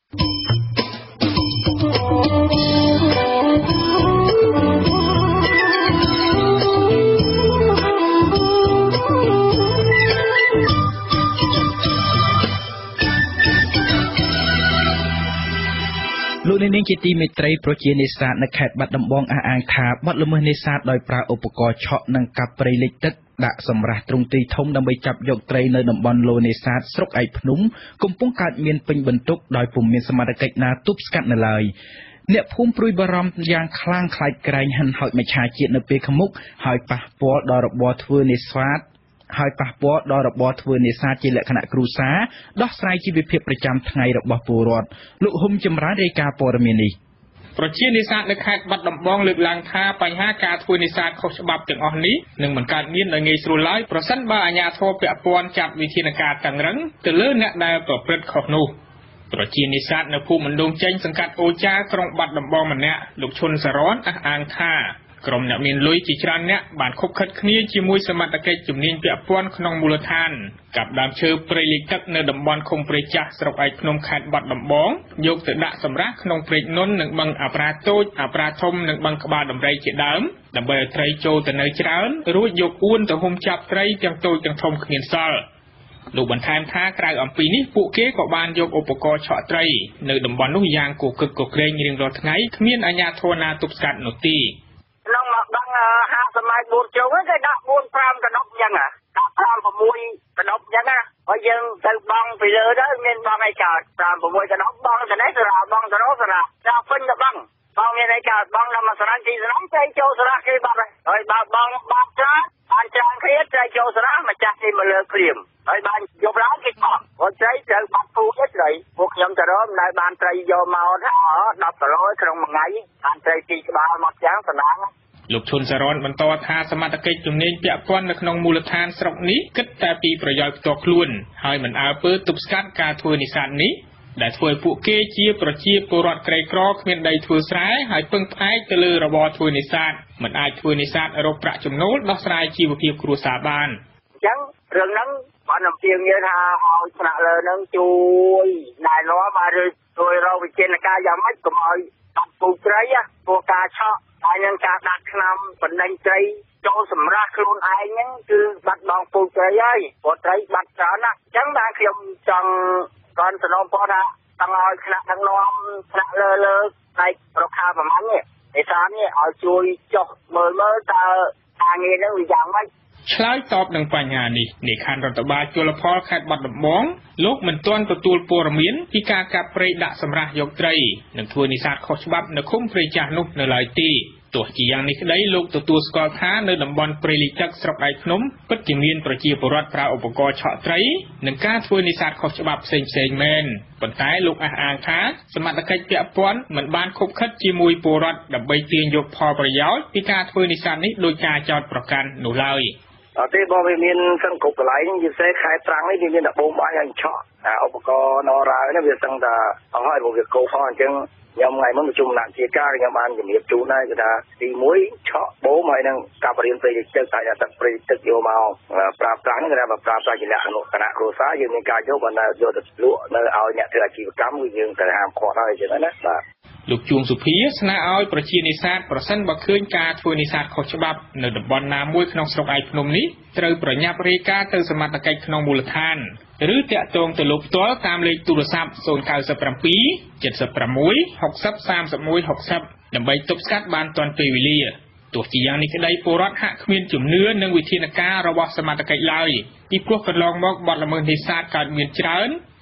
លោកនាងជាទីមេត្រីប្រជានេសាទនៅខេត្តបាត់ដំបងអះអាងថាបទល្មើសនេសាទដោយប្រើឧបករណ៍ឆក់និងកាប់ព្រៃលិចទឹកដាក់សម្រាប់ទ្រង់ទ្រីធំដើម្បីចាប់យកត្រីនៅតំបន់ឡូនេសាទស្រុកឯកភ្នំកំពុងកើតមានពេញបន្ទុកដោយពុំមានសមត្ថកិច្ចណាទប់ស្កាត់នៅឡើយអ្នកភូមិព្រួយបារម្ភយ៉ាងខ្លាំងខ្លាចក្រែងហិនហោចមច្ឆជាតិនៅពេលខាងមុខហើយប៉ះពាល់ដល់របរធ្វើនេសាទហើយប៉ះពាល់ដល់របរធ្វើនេសាទជាលក្ខណៈគ្រួសារដោះស្រាយជីវភាពប្រចាំថ្ងៃរបស់ពលរដ្ឋលោកហ៊ុំចម្រើនរាយការណ៍ព័ត៌មាននេះប្រជានេសាទនៅខេត្តបាត់ដំបងលើកឡើងថាបញ្ហាការធ្វើនេសាទខុសច្បាប់ទាំងអស់នេះនឹងមិនកើតមានដោយងាយស្រួលឡើយប្រសិនបើអាជ្ញាធរពាក់ព័ន្ធចាត់វិធានការតឹងរ៉ឹងទៅលើអ្នកដែលប្រព្រឹត្តខុសនោះប្រជានេសាទនៅភូមិមណ្ឌងចេញសង្កាត់អូចាក្រុងបាត់ដំបងម្នាក់លោកឈុនសរនអះអាងថាក្រុមអ្នកមានលុយជាច្រើនអ្នកបានខົບខិតគ្នាជាមួយសមត្ថកិច្ចជំនាញពាក់ព័ន្ធក្នុងមូលដ្ឋានកាប់ដើមឈើព្រៃលិចទឹកនៅតំបន់ឃុំព្រៃចាស់ស្រុកឯកភ្នំខេត្តបាត់ដំបងយកទៅដាក់សម្រាប់ក្នុងព្រែកនុននិងបឹងអាប្រាតូចអាប្រាធំនិងបឹងក្បាលដំរីជាដើមដើម្បីឲ្យត្រីចូលទៅនៅច្រើនរួចយកអួនទៅហុំចាប់ត្រីទាំងតូចទាំងធំគ្មានសល់លោកបន្ថែមថាក្រៅអំពីនេះពួកគេក៏បានយកឧបករណ៍ឆក់ត្រីនៅតំបន់នោះយ៉ាងគកឹកកក្រែងរៀងរាល់ថ្ងៃគ្មានអាជ្ញាធរណាទប់ស្កាត់នោះទេក្នុងមកដល់ហាសម័យបួនជើងគេដាក់បួនប្រាំកដប់អញ្ចឹងដាក់ប្រាំប្រាំកដប់អញ្ចឹងហើយយើងទៅបងពីលើទៅមានបងឲ្យកើតប្រាំប្រាំកដប់បងទៅនេះសារបងទៅនោះសារដាក់ពេញទៅបងបងមានឲ្យកើតបងដល់មកសារទីស្រងទៅចូលសារគេបាត់ហើយបើបងបាត់ច្រើនបានច្រើនគ្នាទៅចូលសារម្ចាស់គេមកលើព្រាមហើយបានយកឡើងគេបោះគាត់ត្រីត្រូវបាត់ពូជត្រីពួកខ្ញុំទៅរកនៅបានត្រីយកមកថាដប់គីឡូក្នុងមួយថ្ងៃបានត្រីពីក្បាលមកយ៉ាងសំណាងលោកឈុនសរនបន្តថាសមត្ថកិច្ចជំនាញពាក់ព័ន្ធនៅក្នុងមូលដ្ឋានស្រុកនេះគិតតែពីប្រយោជន៍ផ្ទាល់ខ្លួនហើយមិនអើពើទប់ស្កាត់ការធ្វើនេសាទនេះដែលធ្វើឲ្យពួកគេជាប្រជាពលរដ្ឋក្រីក្រគ្មានដីធ្វើស្រែហើយពឹងផ្អែកទៅលើរបរធ្វើនេសាទមិនអាចធ្វើនេសាទរកប្រាក់ចំណូលដោះស្រាយជីវភាពគ្រួសារបានអញ្ចឹងរឿងហ្នឹងបានអំពាវនាវថាឲ្យថ្នាក់លើនឹងជួយណែនាំឲ្យជួយរកវិធានការយ៉ាងម៉េចកុំឲ្យបាត់ពូជត្រីព្រោះការឆក់ហើយនឹងការដាក់ថ្នាំបណ្ដេញត្រីចូលសម្រាប់ខ្លួនឯងហ្នឹងគឺបាត់បង់ពូជត្រីហើយព្រោះត្រីបាត់ច្រើនណាស់អញ្ចឹងបានខ្ញុំចង់កនសំណូមពរថាចង់ឲ្យថ្នាក់ដឹកនាំថ្នាក់លើលើផ្នែករដ្ឋាភិបាលនេះឯសានេះឲ្យជួយចុះមើលមើលតើការងារហ្នឹងវាយ៉ាងម៉េចឆ្លើយតបនឹងបញ្ហានេះនៃខណ្ឌរដ្ឋបាលជលផលខេត្តបាត់ដំបងលោកមិនទាន់ទទួលព័ត៌មានពីការកាប់ព្រៃដាក់សម្រាប់យកត្រីនិងធ្វើនេសាទខុសច្បាប់នៅឃុំព្រៃចាស់នោះនៅឡើយទេទោះជាយ៉ាងនេះក្តីលោកទទួលស្គាល់ថានៅតំបន់ព្រៃលិចទឹកស្រុកឯកភ្នំពិតជាមានប្រជាពលរដ្ឋប្រើឧបករណ៍ឆក់ត្រីនិងការធ្វើនេសាទខុសច្បាប់ផ្សេងផ្សេងមែនប៉ុន្តែលោកអះអាងថាសមត្ថកិច្ចពាក់ព័ន្ធមិនបានខົບខិតជាមួយពលរដ្ឋដើម្បីទាញយកផលប្រយោជន៍ពីការធ្វើនេសាទនេះដោយការចោទប្រកាន់នោះឡើយអត់ទេបងវាមានសឹងគ្រប់កន្លែងជាពិសេសខេត្តត្រាំងនេះវាមានតែបូមបាយហើយឆក់ឧបករណ៍នរ៉ានេះវាសឹងតែអស់ហើយព្រោះវាកោផងអញ្ចឹងខ្ញុំថ្ងៃមុនប្រជុំដំណាក់ជាការខ្ញុំបានជំរាបជូនហើយគឺថាទីមួយឆក់បូមហើយនឹងកាប់រៀនព្រៃទឹកតែទឹកព្រៃទឹកយកមកប្រើប្រាស់ហ្នឹងគឺថាប្រើប្រាស់ជាលក្ខណៈគណៈគ្រួសារយើងមានការយកបានយកទៅលក់នៅឲ្យអ្នកធ្វើអាជីវកម្មគឺយើងត្រូវហាមឃាត់ហើយអញ្ចឹងណាបាទលោកជួងសុភាស្នើឲ្យប្រជានេសាទប្រសិនបើឃើញការធ្វើនេសាទខុសច្បាប់នៅតំបន់ណាមួយក្នុងស្រុកឯកភ្នំនេះត្រូវប្រញាប់រាយការណ៍ទៅសមត្ថកិច្ចក្នុងមូលដ្ឋានឬតាក់ទងទៅលោកផ្ទាល់តាមលេខទូរស័ព្ទศูนย์ เก้า เจ็ด เจ็ด หก ศูนย์ สาม สาม หก ศูนย์ដើម្បីទប់ស្កាត់បានទាន់ពេលវេលាទោះជាយ៉ាងនេះក្តីពលរដ្ឋហាក់គ្មានជំនឿនឹងវិធានការរបស់សមត្ថកិច្ចឡើយពីព្រោះកន្លងមកបទល្មើសនេសាទកើតមានច្រើន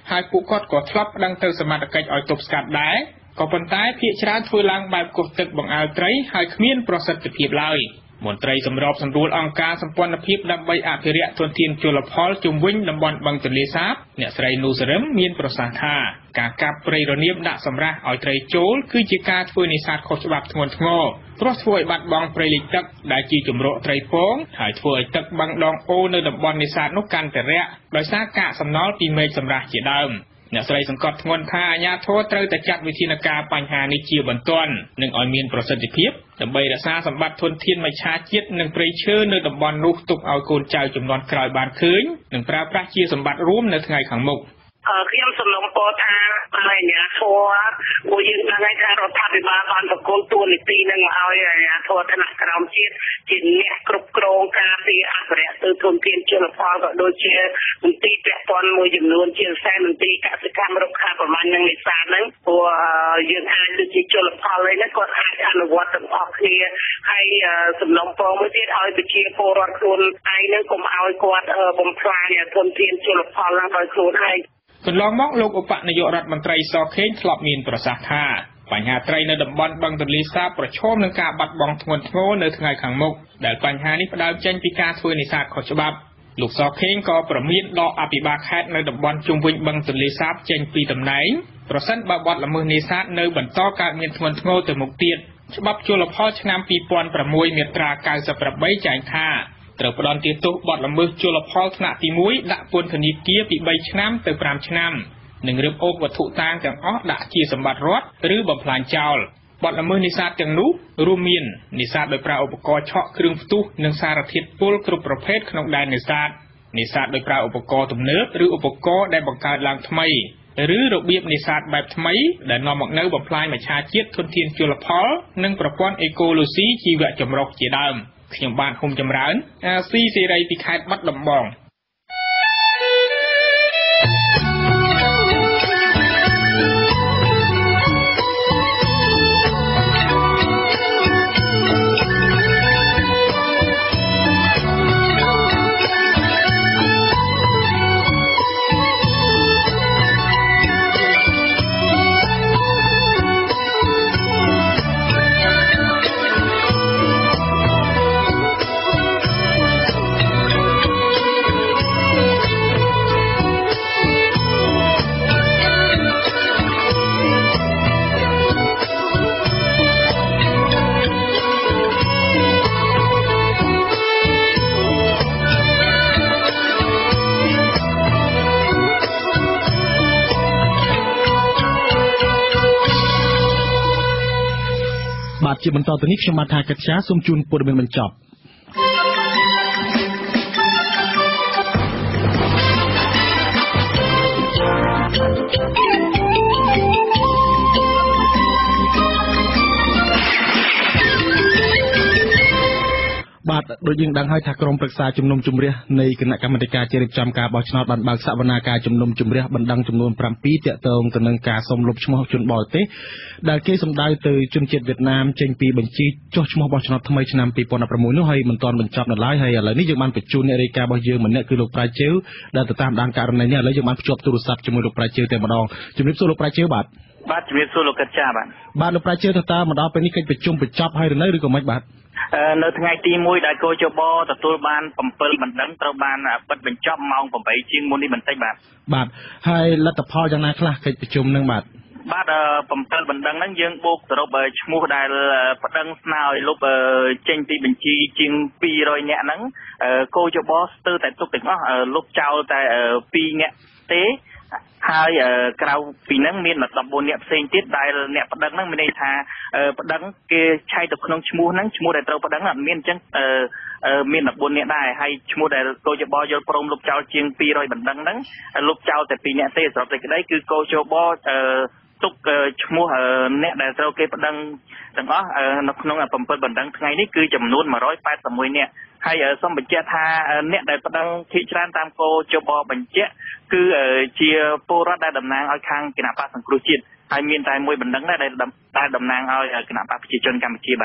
ហើយពួកគាត់ក៏ធ្លាប់ប្តឹងទៅសមត្ថកិច្ចឲ្យទប់ស្កាត់ដែរក៏ប៉ុន្តែភាគច្រើនធ្វើឡើងបែបគោះទឹកបង្អើលត្រីហើយគ្មានប្រសិទ្ធភាពឡើយមន្ត្រីសម្របសម្រួលអង្គការសម្ព័ន្ធភាពដើម្បីអភិរក្សធនធានជលផលជុំវិញតំបន់បឹងទន្លេសាបអ្នកស្រីនូសរឹមមានប្រសាសន៍ថាការកាប់ព្រៃរនាមដាក់សម្រាប់ឲ្យត្រីចូលគឺជាការធ្វើនេសាទខុសច្បាប់ធ្ងន់ធ្ងរព្រោះធ្វើឲ្យបាត់បង់ព្រៃលិចទឹកដែលជាជំរកត្រីពងហើយធ្វើឲ្យទឹកបឹងដងអូនៅតំបន់នេសាទនោះកាន់តែរាក់ដោយសារកាកសំណល់ពីមេឃសម្រាប់ជាដើមអ្នកស្រីសង្កត់ធ្ងន់ថាអាជ្ញាធរត្រូវតែចាត់វិធានការបញ្ហានេះជាបន្ទាន់និងឲ្យមានប្រសិទ្ធភាពដើម្បីរក្សាសម្បត្តិធនធានមច្ឆជាតិនិងព្រៃឈើនៅតំបន់នោះទុកឲ្យកូនចៅជំនាន់ក្រោយបានឃើញនិងប្រើប្រាស់ជាសម្បត្តិរួមនៅថ្ងៃខាងមុខខ្ញុំសំណូមពរថាអាជ្ញាធរពួកយើងដឹងហើយថារដ្ឋាភិបាលបានប្រគល់តួនាទីនឹងមកឲ្យអាជ្ញាធរថ្នាក់ក្រោមជាតិជាអ្នកគ្រប់គ្រងការពារអភិរក្សទៅធនធានជលផលក៏ដូចជាមន្ទីរពាក់ព័ន្ធមួយចំនួនជាពិសេសមន្ទីរកសិកម្មរុក្ខាប្រមាញ់និងនេសាទហ្នឹងព្រោះយើងអាចដូចជាជលផលអីហ្នឹងគាត់អាចអនុវត្តទាំងអស់គ្នាហើយសំណូមពរមួយទៀតឲ្យប្រជាពលរដ្ឋខ្លួនឯងហ្នឹងកុំឲ្យគាត់បំផ្លាញធនធានជលផលហ្នឹងដោយខ្លួនឯងកន្លងមកលោកឧបនាយករដ្ឋមន្ត្រីសខេងធ្លាប់មានប្រសាសន៍ថាបញ្ហាត្រីនៅតំបន់បឹងទន្លេសាបប្រឈមនឹងការបាត់បង់ធ្ងន់ធ្ងរនៅថ្ងៃខាងមុខដែលបញ្ហានេះផ្ដើមចេញពីការធ្វើនេសាទខុសច្បាប់លោកសខេងក៏ប្រមានដកអភិបាលខេត្តនៅតំបន់ជុំវិញបឹងទន្លេសាបចេញពីតំណែងប្រសិនបើបទល្មើសនេសាទនៅបន្តកើតមានធ្ងន់ធ្ងរទៅមុខទៀតច្បាប់ជលផលឆ្នាំពីរពាន់ប្រាំមួយមាត្រាកៅសិបប្រាំចែងថាត្រូវផ្ដន្ទាទោសបទល្មើសជលផលថ្នាក់ទីមួយដាក់ពន្ធនាគារពីបីឆ្នាំទៅប្រាំឆ្នាំនិងរឹបអូសវត្ថុតាងទាំងអស់ដាក់ជាសម្បត្តិរដ្ឋឬបំផ្លាញចោលបទល្មើសនេសាទទាំងនោះរួមមាននេសាទដោយប្រើឧបករណ៍ឆក់គ្រឿងផ្ទុះនិងសារធាតុពុលគ្រប់ប្រភេទក្នុងដែននេសាទនេសាទដោយប្រើឧបករណ៍ទំនើបឬឧបករណ៍ដែលបង្កើតឡើងថ្មីឬរបៀបនេសាទបែបថ្មីដែលនាំមកនូវបំផ្លាញមច្ឆជាតិធនធានជលផលនិងប្រព័ន្ធអេកូឡូស៊ីជីវៈចម្រុះជាដើមខ្ញុំបាទហ៊ុំចម្រើនអាស៊ីសេរីពីខេត្តបាត់ដំបងបាទជាបន្តទៅនេះខ្ញុំបាទថាកិត្យាសូមជូនព័ត៌មានបញ្ចប់ បាទដូចយើងដឹងហើយថាក្រុមប្រឹក្សាជំនុំជម្រះនៃគណៈកម្មាធិការជ្រៀបចំការបោះឆ្នោតបានបើកសវនាការជំនុំជម្រះបណ្ដឹងចំនួន ប្រាំពីរ ទាក់ទងទៅនឹងការសុំលុបឈ្មោះជនបរទេសដែលគេសម្ដៅទៅជនជាតិវៀតណាមចេញពីបញ្ជីចុះឈ្មោះបោះឆ្នោតថ្មីឆ្នាំ ពីរពាន់ដប់ប្រាំមួយ នោះហើយមិនទាន់បញ្ចប់នៅឡើយហើយឥឡូវនេះយើងបានបញ្ជូនអ្នករាយការណ៍របស់យើងម្នាក់គឺលោកប្រាជើវដែលទៅតាមដានករណីនេះឥឡូវយើងបានភ្ជាប់ទូរស័ព្ទជាមួយលោកប្រាជើវតែម្ដងជំរាបសួរលោកប្រាជើវបាទបាទជំរាបសួរលោកកិត្យាបាទបាទលោកប្រាជើវទៅតាមមកដល់ពេលនេះកិច្ចប្រជុំបញ្ចប់ហើយឬនៅឬក៏មិនបាទនៅថ្ងៃទីមួយដែលកោជបទទួលបាន bảyបណ្ដឹងត្រូវបានបិទបញ្ចប់ម៉ោង bảy ជាងមុននេះបន្តិចបាទបាទហើយលទ្ធផលយ៉ាងណាខ្លះកិច្ចប្រជុំនឹងបាទបាទ bảyបណ្ដឹងហ្នឹងយើងបូកសរុបឈ្មោះដែលប្តឹងស្នើឲ្យលុបចេញពីបញ្ជីជាង ពីររយ នាក់ហ្នឹងកោជបស្ទើរតែទុកទាំងអស់លុបចោលតែ ពីរ នាក់ទេហើយក្រៅពីហ្នឹងមាន ដប់បួន នាក់ផ្សេងទៀតដែលអ្នកប្តឹងហ្នឹងមានន័យថាប្តឹងគេឆែកទៅក្នុងឈ្មោះហ្នឹងឈ្មោះដែលត្រូវប្តឹងអត់មានអញ្ចឹងមាន ដប់បួន នាក់ដែរហើយឈ្មោះដែលកោជបយល់ព្រមលុបចោលជាង ពីររយ បណ្ដឹងហ្នឹងលុបចោលតែ ពីរ នាក់ទេសរុបសេចក្តីគឺកោជបទុកឈ្មោះអ្នកដែលត្រូវគេប្តឹងទាំងអស់នៅក្នុង bảy បណ្ដឹងថ្ងៃនេះគឺចំនួន một trăm tám mươi mốt នាក់ហើយសូមបញ្ជាក់ថាអ្នកដែលប្តឹងភាគច្រើនតាមកោជបបញ្ជាក់គឺជាពលរដ្ឋដែលតំណាងឲ្យខាងគណៈបកសង្គ្រោះជាតិហើយមានតែមួយបណ្ដឹងដែរដែលតំណាងឲ្យគណៈបកប្រជាជនកម្ពុជាបាទ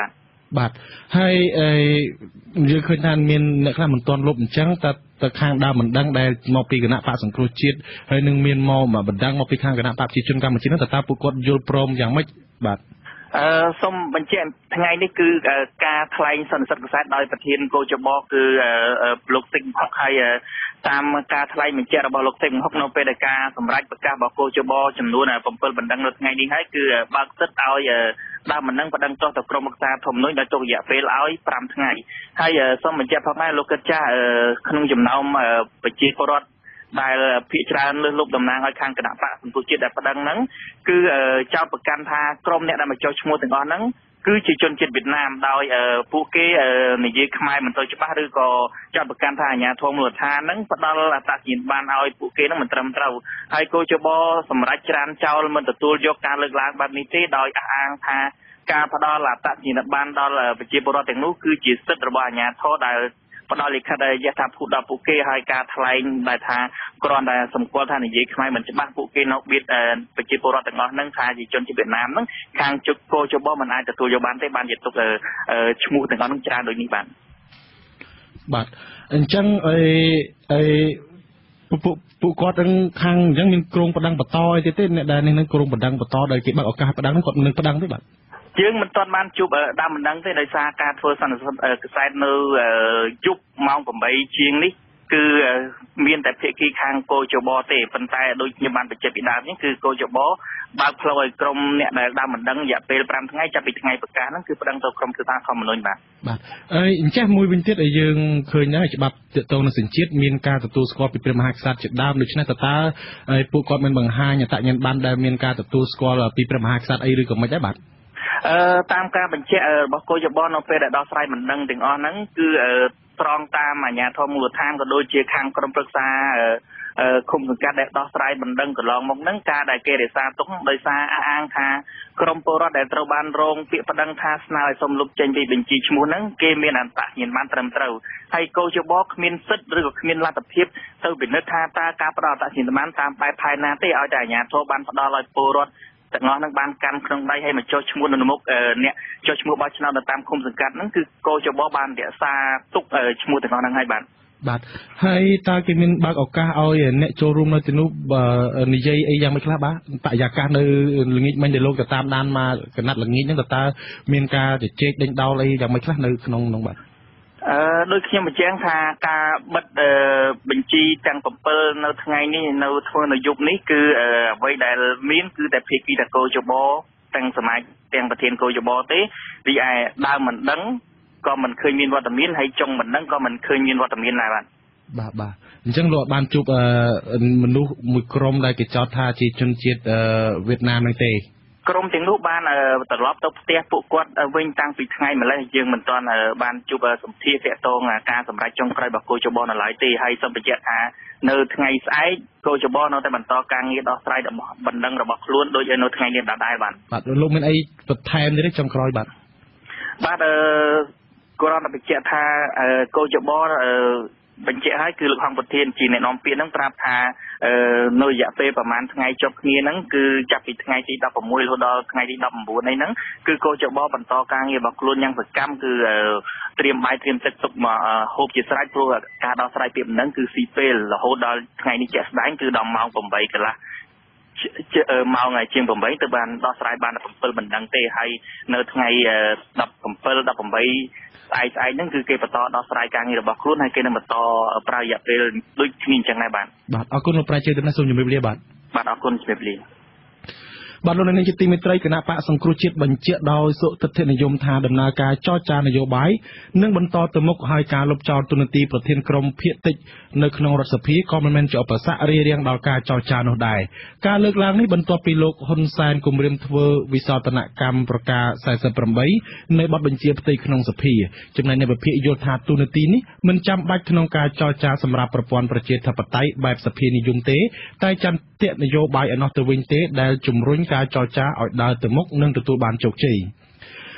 បាទហើយយើងឃើញថាមានអ្នកខ្លះមិនទាន់លុបអញ្ចឹងតែតែខាងដើមមិនដឹងដែលមកពីគណៈបកសង្គ្រោះជាតិហើយនឹងមានមកបណ្ដឹងមកពីខាងគណៈបកប្រជាជនកម្ពុជានោះតើតើពួកគាត់យល់ព្រមយ៉ាងម៉េចបាទអឺសូមបញ្ជាក់ថ្ងៃនេះគឺការថ្លែងសន្និសីទកសែតដោយប្រធានកោជបគឺលោកសិកហុកហើយតាមការថ្លែងបញ្ជាក់របស់លោកសិកហុកនៅពេលដែលការសម្រេចប្រកាសរបស់កោជបចំនួនsevenបណ្ដឹងនៅថ្ងៃនេះហើយគឺបើកសិទ្ធិឲ្យដើមបណ្ដឹងបណ្ដឹងទោសទៅក្រុមប្រឹក្សាធម្មនុញ្ញដោយទុករយៈពេលឲ្យfiveថ្ងៃហើយសូមបញ្ជាក់ផងដែរលោកគិតចាស់ក្នុងចំណោមប្រជាពលរដ្ឋដែលភាគច្រើនលើសលប់តំណាងឲ្យខាងគណៈបកសង្គ្រោះជាតិដែលប្តឹងហ្នឹងគឺចោទប្រកាន់ថាក្រុមអ្នកដែលមកចុះឈ្មោះទាំងអស់ហ្នឹងគឺជាជនជាតិវៀតណាមដោយពួកគេនិយាយខ្មែរមិនទៅច្បាស់ឬក៏ចោទប្រកាន់ថាអាជ្ញាធរមូលដ្ឋានហ្នឹងផ្ដល់អត្តសញ្ញាណប័ណ្ណឲ្យពួកគេហ្នឹងមិនត្រឹមត្រូវហើយកោជបសម្រាប់ច្រានចោលមិនទទួលយកការលើកឡើងបែបនេះទេដោយអះអាងថាការផ្ដល់អត្តសញ្ញាណប័ណ្ណដល់ប្រជាពលរដ្ឋទាំងនោះគឺជាសិទ្ធិរបស់អាជ្ញាធរដែលផ្ដល់លិខិតដែលយថាភូតដល់ពួកគេហើយការថ្លែងដែលថាគ្រាន់តែសម្គាល់ថានិយាយខ្មែរមិនច្បាស់ពួកគេនៅបៀតប្រជាពលរដ្ឋទាំងអស់ហ្នឹងថាជាជនជាតិវៀតណាមហ្នឹងខាងជុកកោជបមិនអាចទទួលយកបានទេបានជាទុកឈ្មោះទាំងអស់ហ្នឹងច្រើនដូចនេះបាទបាទអញ្ចឹងអីអីពួកពួកគាត់នឹងខាងអញ្ចឹងមានក្រុមប្តឹងបន្តអីទៀតទេអ្នកដែលនឹងក្រុមប្តឹងបន្តដោយគេបើកឱកាសប្តឹងហ្នឹងគាត់នឹងប្តឹងទេបាទយើងមិនទាន់បានជួបដើមមិនដឹងទេដោយសារការធ្វើសន្និសីទកសែតនៅយប់ម៉ោងeightជាងនេះគឺមានតែភាគីខាងកោជបទេប៉ុន្តែដូចខ្ញុំបានបញ្ជាក់ពីដើមនេះគឺកោជបបើកផ្លូវឲ្យក្រុមអ្នកដែលដើមមិនដឹងរយៈពេលfiveថ្ងៃចាប់ពីថ្ងៃប្រកាសហ្នឹងគឺប្តឹងទៅក្រុមគឺថាធម្មនុញ្ញបាទបាទហើយអញ្ចឹងមួយវិញទៀតឲ្យយើងឃើញដែរច្បាប់ទាក់ទងនឹងសញ្ជាតិមានការទទួលស្គាល់ពីព្រះមហាក្សត្រជាដើមដូច្នេះតើតើពួកគាត់មិនបង្ហាញអត្តសញ្ញាណប័ណ្ណដែលមានការទទួលស្គាល់ពីព្រះមហាក្សត្រអីឬក៏មិនដែរបាទអឺតាមការបញ្ជាក់របស់កោជបនៅពេលដែលដោះស្រាយមិនដឹងទាំងអស់ហ្នឹងគឺត្រង់តាមអាជ្ញាធរមូលដ្ឋានក៏ដូចជាខាងក្រុមប្រឹក្សាឃុំសង្កាត់ដែលដោះស្រាយបណ្ដឹងកន្លងមកហ្នឹងការដែលគេរក្សាទុកដោយសារអះអាងថាក្រុមពលរដ្ឋដែលត្រូវបានរងពាក្យប្តឹងថាស្នើឲ្យសុំលុបចេញពីបញ្ជីឈ្មោះហ្នឹងគេមានអត្តសញ្ញាណប័ណ្ណត្រឹមត្រូវហើយកោជបគ្មានសិទ្ធិឬក៏គ្មានលទ្ធភាពទៅពិនិត្យថាតើការផ្ដល់អត្តសញ្ញាណប័ណ្ណតាមបែបផែនណាទេឲ្យតែអាជ្ញាធរបានផ្ដល់ឲ្យពលរដ្ឋទាំងអស់ហ្នឹងបានកាន់ក្នុងដៃឲ្យមកចុះឈ្មោះនៅមុខអ្នកចុះឈ្មោះបោះឆ្នោតនៅតាមឃុំសង្កាត់ហ្នឹងគឺកោជបបានរក្សាទុកឈ្មោះទាំងអស់ហ្នឹងឲ្យបានបាទហើយតើគេមានបើកឱកាសឲ្យអ្នកចូលរួមនៅទីនោះនិយាយអីយ៉ាងម៉េចខ្លះបាទបរិយាកាសនៅល្ងាចមិញដែលលោកទៅតាមដានមកកណាត់ល្ងាចហ្នឹងតើមានការជជែកដេញដោលអីយ៉ាងម៉េចខ្លះនៅក្នុងនោះបាទអឺដូចខ្ញុំបញ្ជាក់ថាការបិទបញ្ជីទាំងsevenនៅថ្ងៃនេះនៅធ្វើនៅយប់នេះគឺអ្វីដែលមានគឺតែភាគីតកោជបទាំងសមាជិកទាំងប្រធានកោជបទេរីឯដើមមិនដឹងក៏មិនឃើញមានវត្តមានហើយចុងមិនដឹងក៏មិនឃើញមានវត្តមានដែរបាទបាទបាទអញ្ចឹងលោកបានជួបមនុស្សមួយក្រុមដែលគេចោទថាជាជនជាតិវៀតណាមហ្នឹងទេក្រុមទាំងនោះបានត្រឡប់ទៅផ្ទះពួកគាត់វិញតាំងពីថ្ងៃម្លេះយើងមិនទាន់បានជួបសម្ភារតាក់ទងការសម្រេចចុងក្រោយរបស់កោជបនៅឡើយទេហើយសូមបញ្ជាក់ថានៅថ្ងៃស្អែកកោជបនៅតែបន្តការងារដោះស្រាយរបស់បណ្ដឹងរបស់ខ្លួនដូចនៅថ្ងៃនេះដដែលបាទបាទលោកមានអីបន្ថែមទៀតចុងក្រោយបាទបាទអឺគ្រាន់តែបញ្ជាក់ថាកោជបបញ្ជាក់ឲ្យគឺលោកហងប្រធានជាអ្នកនាំពាក្យហ្នឹងប្រាប់ថានៅរយៈពេលប្រហែលថ្ងៃជាប់គ្នាហ្នឹងគឺចាប់ពីថ្ងៃទីsixteenរហូតដល់ថ្ងៃទីnineteenនេះហ្នឹងគឺកោជបបន្តការងាររបស់ខ្លួនយ៉ាងសកម្មគឺត្រៀមបាយត្រៀមទឹកទុកមកហូបជាស្រេចព្រោះការដោះស្រាយពាក្យហ្នឹងគឺស៊ីពេលរហូតដល់ថ្ងៃនេះជាក់ស្ដែងគឺដល់ម៉ោងeightកន្លះម៉ោងជាងeightទៅបានដោះស្រាយបានsevenបណ្ដឹងទេហើយនៅថ្ងៃseventeen eighteenស្អែកស្អែកហ្នឹងគឺគេបន្តដោះស្រាយការងាររបស់ខ្លួនហើយគេនឹងបន្តប្រើរយៈពេលដូចគ្នាអញ្ចឹងដែរបាទបាទអរគុណលោកប្រាជ្ញាសូមជម្រាបលាបាទបាទអរគុណជម្រាបលាបាទលោកនាងជាទីមេត្រីគណៈបកសង្គ្រោះជាតិបញ្ជាក់ដោយសុទិដ្ឋិនិយមថាដំណើរការចរចានយោបាយនឹងបន្តទៅមុខហើយការលុបចោលទូនាទីប្រធានក្រុមភាគតិចនៅក្នុងរដ្ឋសភាក៏មិនមែនជាឧបសគ្គរារាំងដល់ការចរចានោះដែរការលើកឡើងនេះបន្ទាប់ពីលោកហ៊ុនសែនគម្រាមធ្វើវិសោធនកម្មប្រការforty-eightនៃបទបញ្ជាផ្ទៃក្នុងសភាចំណែកអ្នកវិភាគយល់ថាទូនាទីនេះមិនចាំបាច់ក្នុងការចរចាសម្រាប់ប្រព័ន្ធប្រជាធិបតេយ្យបែបសភានិយមទេតែចន្ទៈនយោបាយឯណោះទៅវិញទេដែលជំរុញការចរចាឲ្យដើរទៅមុខនិងទទួលបានជោគជ័យ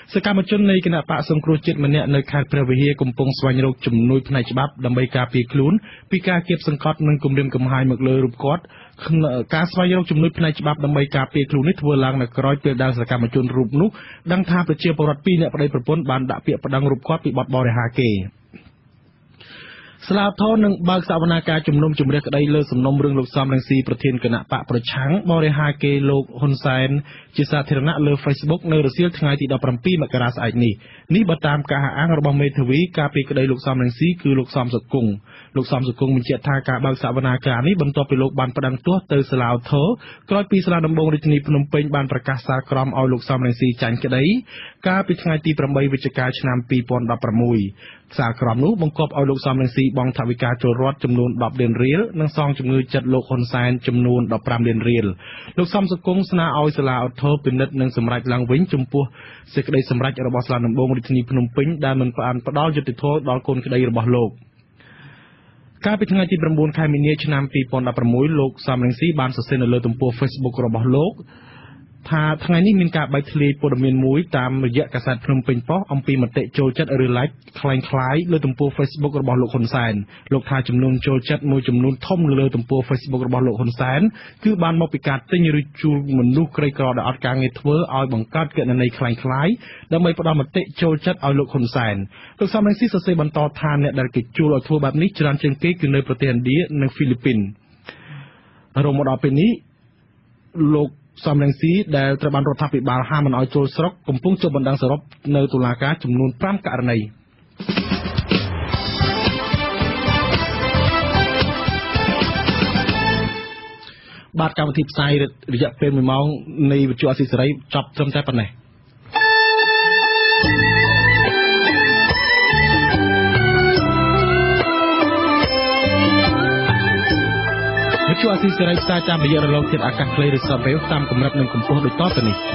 សកម្មជននៃគណៈបកសង្គ្រោះជាតិម្នាក់នៅខេត្តព្រះវិហារកំពុងស្វែងរកជំនួយផ្នែកច្បាប់ដើម្បីការពារខ្លួនពីការគៀបសង្កត់និងគំរាមកំហែងមកលើរូបគាត់ការស្វែងរកជំនួយផ្នែកច្បាប់ដើម្បីការពារខ្លួននេះធ្វើឡើងនៅក្រោយពេលដែលសកម្មជនរូបនោះដឹងថាប្រជាពលរដ្ឋពីរនាក់ប្តីប្រពន្ធបានដាក់ពាក្យប្តឹងរូបគាត់ពីបទបរិហាកេរ្តិ៍ស្លាវធននឹងបើកសវនាការជំនុំជម្រះក្តីលើសំណុំរឿងលោកសំរងស៊ីប្រធានគណៈបកប្រឆាំងបរិហាកេរ្តិ៍លោកហ៊ុនសែនជាសាធារណៈលើ Facebook នៅរសៀលថ្ងៃទីដប់ប្រាំពីរមករាស្អែកនេះនេះបើតាមការអះអាងរបស់មេធាវីការពីក្តីលោកសំរងស៊ីគឺលោកសំសុគង្គលោកសំសុគង្គបញ្ជាក់ថាការបើកសវនាការនេះបន្ទាប់ពីលោកបានប្តឹងទោសទៅសាលាឧទ្ធរក្រោយពីសាលាដំបងរាជធានីភ្នំពេញបានប្រកាសសាលក្រមឲ្យលោកសំរងស៊ីចាញ់ក្តីកាលពីថ្ងៃទីប្រាំបីវិច្ឆិកាឆ្នាំពីរពាន់ដប់ប្រាំមួយសាលក្រមនោះបង្គាប់ឲ្យលោកសំរងស៊ីបង់ថវិកាចូលរដ្ឋចំនួនដប់លានរៀលនិងសងជំងឺចិត្តលោកហ៊ុនសែនចំនួនដប់ប្រាំលានរៀលលោកសំសុគង្គស្នើឲ្យសាលាឧទ្ធរពិនិត្យនិងសម្រេចឡើងវិញចំពោះសេចក្តីសម្រេចរបស់សាលាដំបងរាជធានីភ្នំពេញដែលមិនបានផ្ដល់យុត្តិធម៌ដល់កូនក្តីរបស់លោកកាលពីថ្ងៃទីប្រាំបួនខែមីនាឆ្នាំពីរពាន់ដប់ប្រាំមួយលោកសំរងស៊ីបានសរសេរនៅលើទំព័រ Facebook របស់លោកថាថ្ងៃនេះមានការបែកធ្លាយព័ត៌មានមួយតាមរយៈកាសែតភ្នំពេញប៉ុស្តិ៍អំពីមតិចូលចិត្តឬ like คล้ายៗលើទំព័រ Facebook របស់លោកហ៊ុនសែនលោកថាចំនួនចូលចិត្តមួយចំនួនធំលើទំព័រ Facebook របស់លោកហ៊ុនសែនគឺបានមកពីការទិញឬជួលមនុស្សក្រីក្រដែលអត់ការងារធ្វើឲ្យបង្កើតគណនីคล้ายៗដើម្បីផ្ដល់មតិចូលចិត្តឲ្យលោកហ៊ុនសែនលោកសំរងស៊ីសរសេរបន្តថាអ្នកដែលគេជួលឲ្យធ្វើបែបនេះច្រើនជាងគេគឺនៅប្រទេសឥណ្ឌានិងហ្វីលីពីនរហូតមកដល់ពេលនេះលោកសំរងស៊ីដែលត្រូវបានរដ្ឋាភិបាលហាមមិនឲ្យចូលស្រុកកំពុងជាប់បណ្ដឹងសរុបនៅតុលាការចំនួនប្រាំករណីបាទកម្មវិធីផ្សាយរយៈពេលមួយម៉ោងនៃវិទ្យុអស៊ីសេរីចប់ត្រឹមតែប៉ុណ្ណេះវិទ្យុអស៊ីសេរីផ្សាយតាមរយៈរលកធាតុអាកាសខ្លីឬ Shortwave តាមកម្រិតនិងកម្ពស់ដូចតទៅនេះ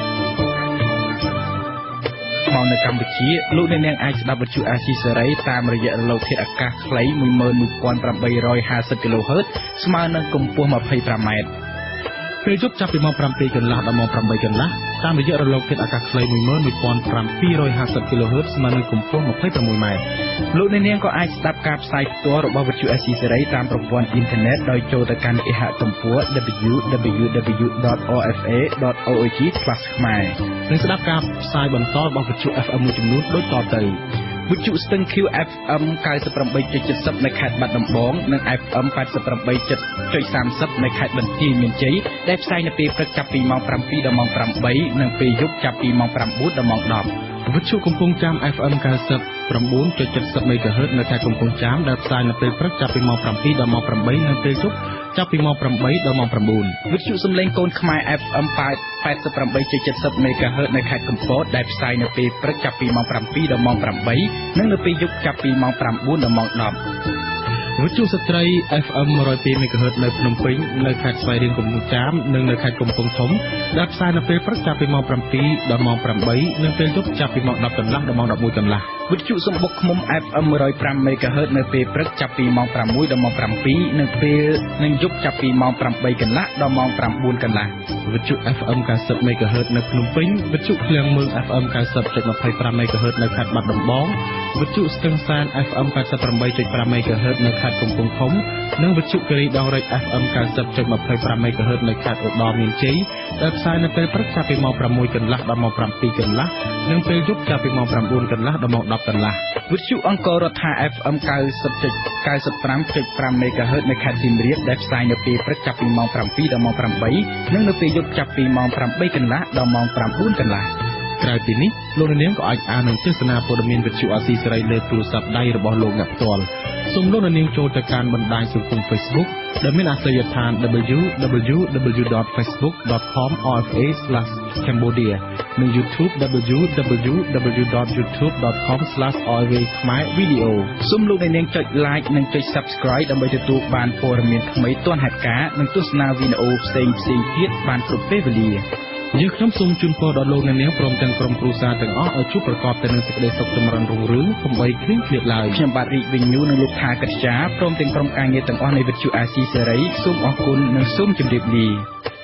មកនៅកម្ពុជាលោកអ្នកនាងអាចស្ដាប់វិទ្យុអស៊ីសេរីតាមរយៈរលកធាតុអាកាសខ្លី một nghìn một trăm tám mươiគីឡូហឺត ស្មើនឹងកម្ពស់ ยี่สิบสามម៉ែត្រពេលយប់ចាប់ពីម៉ោង bảyកន្លះដល់ម៉ោង támកន្លះតាមរយៈរលកធាតុអាកាសខ្លី một nghìn một trăm tám mươiគីឡូហឺត ស្មើនឹងកម្ពស់ ยี่สิบหกម៉ែត្រលោកអ្នកនាងក៏អាចស្ដាប់ការផ្សាយផ្ទាល់របស់វិទ្យុអេស៊ីសេរីតាមប្រព័ន្ធអ៊ីនធឺណិតដោយចូលទៅកាន់គេហទំព័រ double-u double-u double-u ដត o f a ដត org ខ្មែរនិងស្ដាប់ការផ្សាយបន្តរបស់វិទ្យុ เอฟ เอ็ม មួយចំនួនដូចតទៅវិទ្យុស្ទឹង Q เอฟ เอ็ม เก้าสิบแปดจุดเจ็ดศูนย์ នៅខេត្តបាត់ដំបងនិង เอฟ เอ็ม แปดสิบแปดจุดสามศูนย์ នៅខេត្តបន្ទាយមានជ័យដែលផ្សាយនៅពេលព្រឹកចាប់ពីម៉ោង bảyដល់ម៉ោង tám និងពេលយប់ចាប់ពីម៉ោង chínដល់ម៉ោង ដប់វិទ្យុកំពង់ចាម เอฟ เอ็ม เก้าสิบแปดจุดเจ็ดศูนย์ មេហ្គាហឺតនៅខេត្តកំពង់ចាមដែលផ្សាយនៅពេលព្រឹកចាប់ពីម៉ោង bảyដល់ម៉ោង tám និងពេលយប់ចាប់ពីម៉ោង támដល់ម៉ោង chínវិទ្យុសំឡេងកូនខ្មែរ เอฟ เอ็ม แปดสิบแปดจุดเจ็ดศูนย์ មេហ្គាហឺតនៅខេត្តកំពតដែលផ្សាយនៅពេលព្រឹកចាប់ពីម៉ោង bảyដល់ម៉ោង tám និងនៅពេលយប់ចាប់ពីម៉ោង chínដល់ម៉ោង ដប់វិទ្យុស្ត្រី เอฟ เอ็ม một trăm hai mươi hai មេហ្គាហឺតនៅភ្នំពេញនៅខេត្តស្វាយរៀងកំពង់ចាមនិងនៅខេត្តកំពង់ធំដែលផ្សាយនៅពេលព្រឹកចាប់ពីម៉ោង bảyដល់ម៉ោង tám និងពេលយប់ចាប់ពីម៉ោង ដប់កន្លះដល់ម៉ោង một mươiកន្លះវិទ្យុសំបុកឃ្មុំ เอฟ เอ็ม một trămห้า មេហ្គាហឺតនៅពេលព្រឹកចាប់ពីម៉ោង sáuដល់ម៉ោង bảyនិងពេលនិងយប់ចាប់ពីម៉ោង támកន្លះដល់ម៉ោង chínកន្លះវិទ្យុ เอฟ เอ็ม เก้าสิบ មេហ្គាហឺតនៅភ្នំពេញវិទ្យុឃ្លាំងមឿង เอฟ เอ็ม เก้าสิบจุดยี่สิบห้า មេហ្គាហឺតនៅខេត្តបាត់ដំបងវិទ្យុស្ទឹងសាន เอฟ เอ็ม แปดสิบแปดจุดห้า មេហ្គាហឺតនៅខេត្តកំពង់ធំនិងវិទ្យុគិរីដងរែក เอฟ เอ็ม เก้าสิบจุดยี่สิบห้า មេហ្គាហឺតនៅខេត្តឧត្តរមានជ័យដែលផ្សាយនៅពេលព្រឹកចាប់ពីម៉ោង sáuកន្លះដល់ម៉ោង bảyកន្លះនិងពេលយប់ចាប់ពីម៉ោង chínកន្លះដល់ម៉ោង ដប់កន្លះវិទ្យុអង្គររដ្ឋា เอฟ เอ็ม เก้าสิบจุดเก้าสิบห้า จุดห้า មេហ្គាហឺតនៅខេត្តសៀមរាបដែលផ្សាយនៅពេលព្រឹកចាប់ពីម៉ោង bảyដល់ម៉ោង támនិងនៅពេលយប់ចាប់ពីម៉ោង támកន្លះដល់ម៉ោង chínកន្លះក្រៅពីនេះលោកនាងក៏អាចអាននិងទស្សនាព័ត៌មានវិទ្យុអាស៊ីសេរីលើទូរស័ព្ទដៃរបស់លោកអ្នកផ្ទាល់សូមលោកនាងចូលទៅកាន់បណ្ដាញសង្គម Facebook ដែលមានអាសយដ្ឋាន double-u double-u double-u ដត facebook ដត com អ ef a ស្លាស cambodia និង YouTube double-u double-u double-u ដត youtube ដត com ស្លាស អ ef a ខ្មែរ video សូមលោកនាងចុច like និងចុច subscribe ដើម្បីទទួលបានព័ត៌មានថ្មីទាន់ហេតុការណ៍និងទស្សនាវីដេអូផ្សេងៗទៀតបានគ្រប់ពេលវេលាយើងខ្ញុំសូមជូនពរដល់លោកអ្នកនាងព្រមទាំងក្រុមគ្រួសារទាំងអស់ឲ្យជួបប្រកបតែនឹងសេចក្តីសុខចម្រើនរុងរឿងកុំបីឃ្លៀងឃ្លាតឡើយខ្ញុំបាទរីកវិញ្ញូនិងលោកថាកិត្យាព្រមទាំងក្រុមការងារទាំងអស់នៃវិទ្យុអាស៊ីសេរីសូមអរគុណនិងសូមជម្រាបលា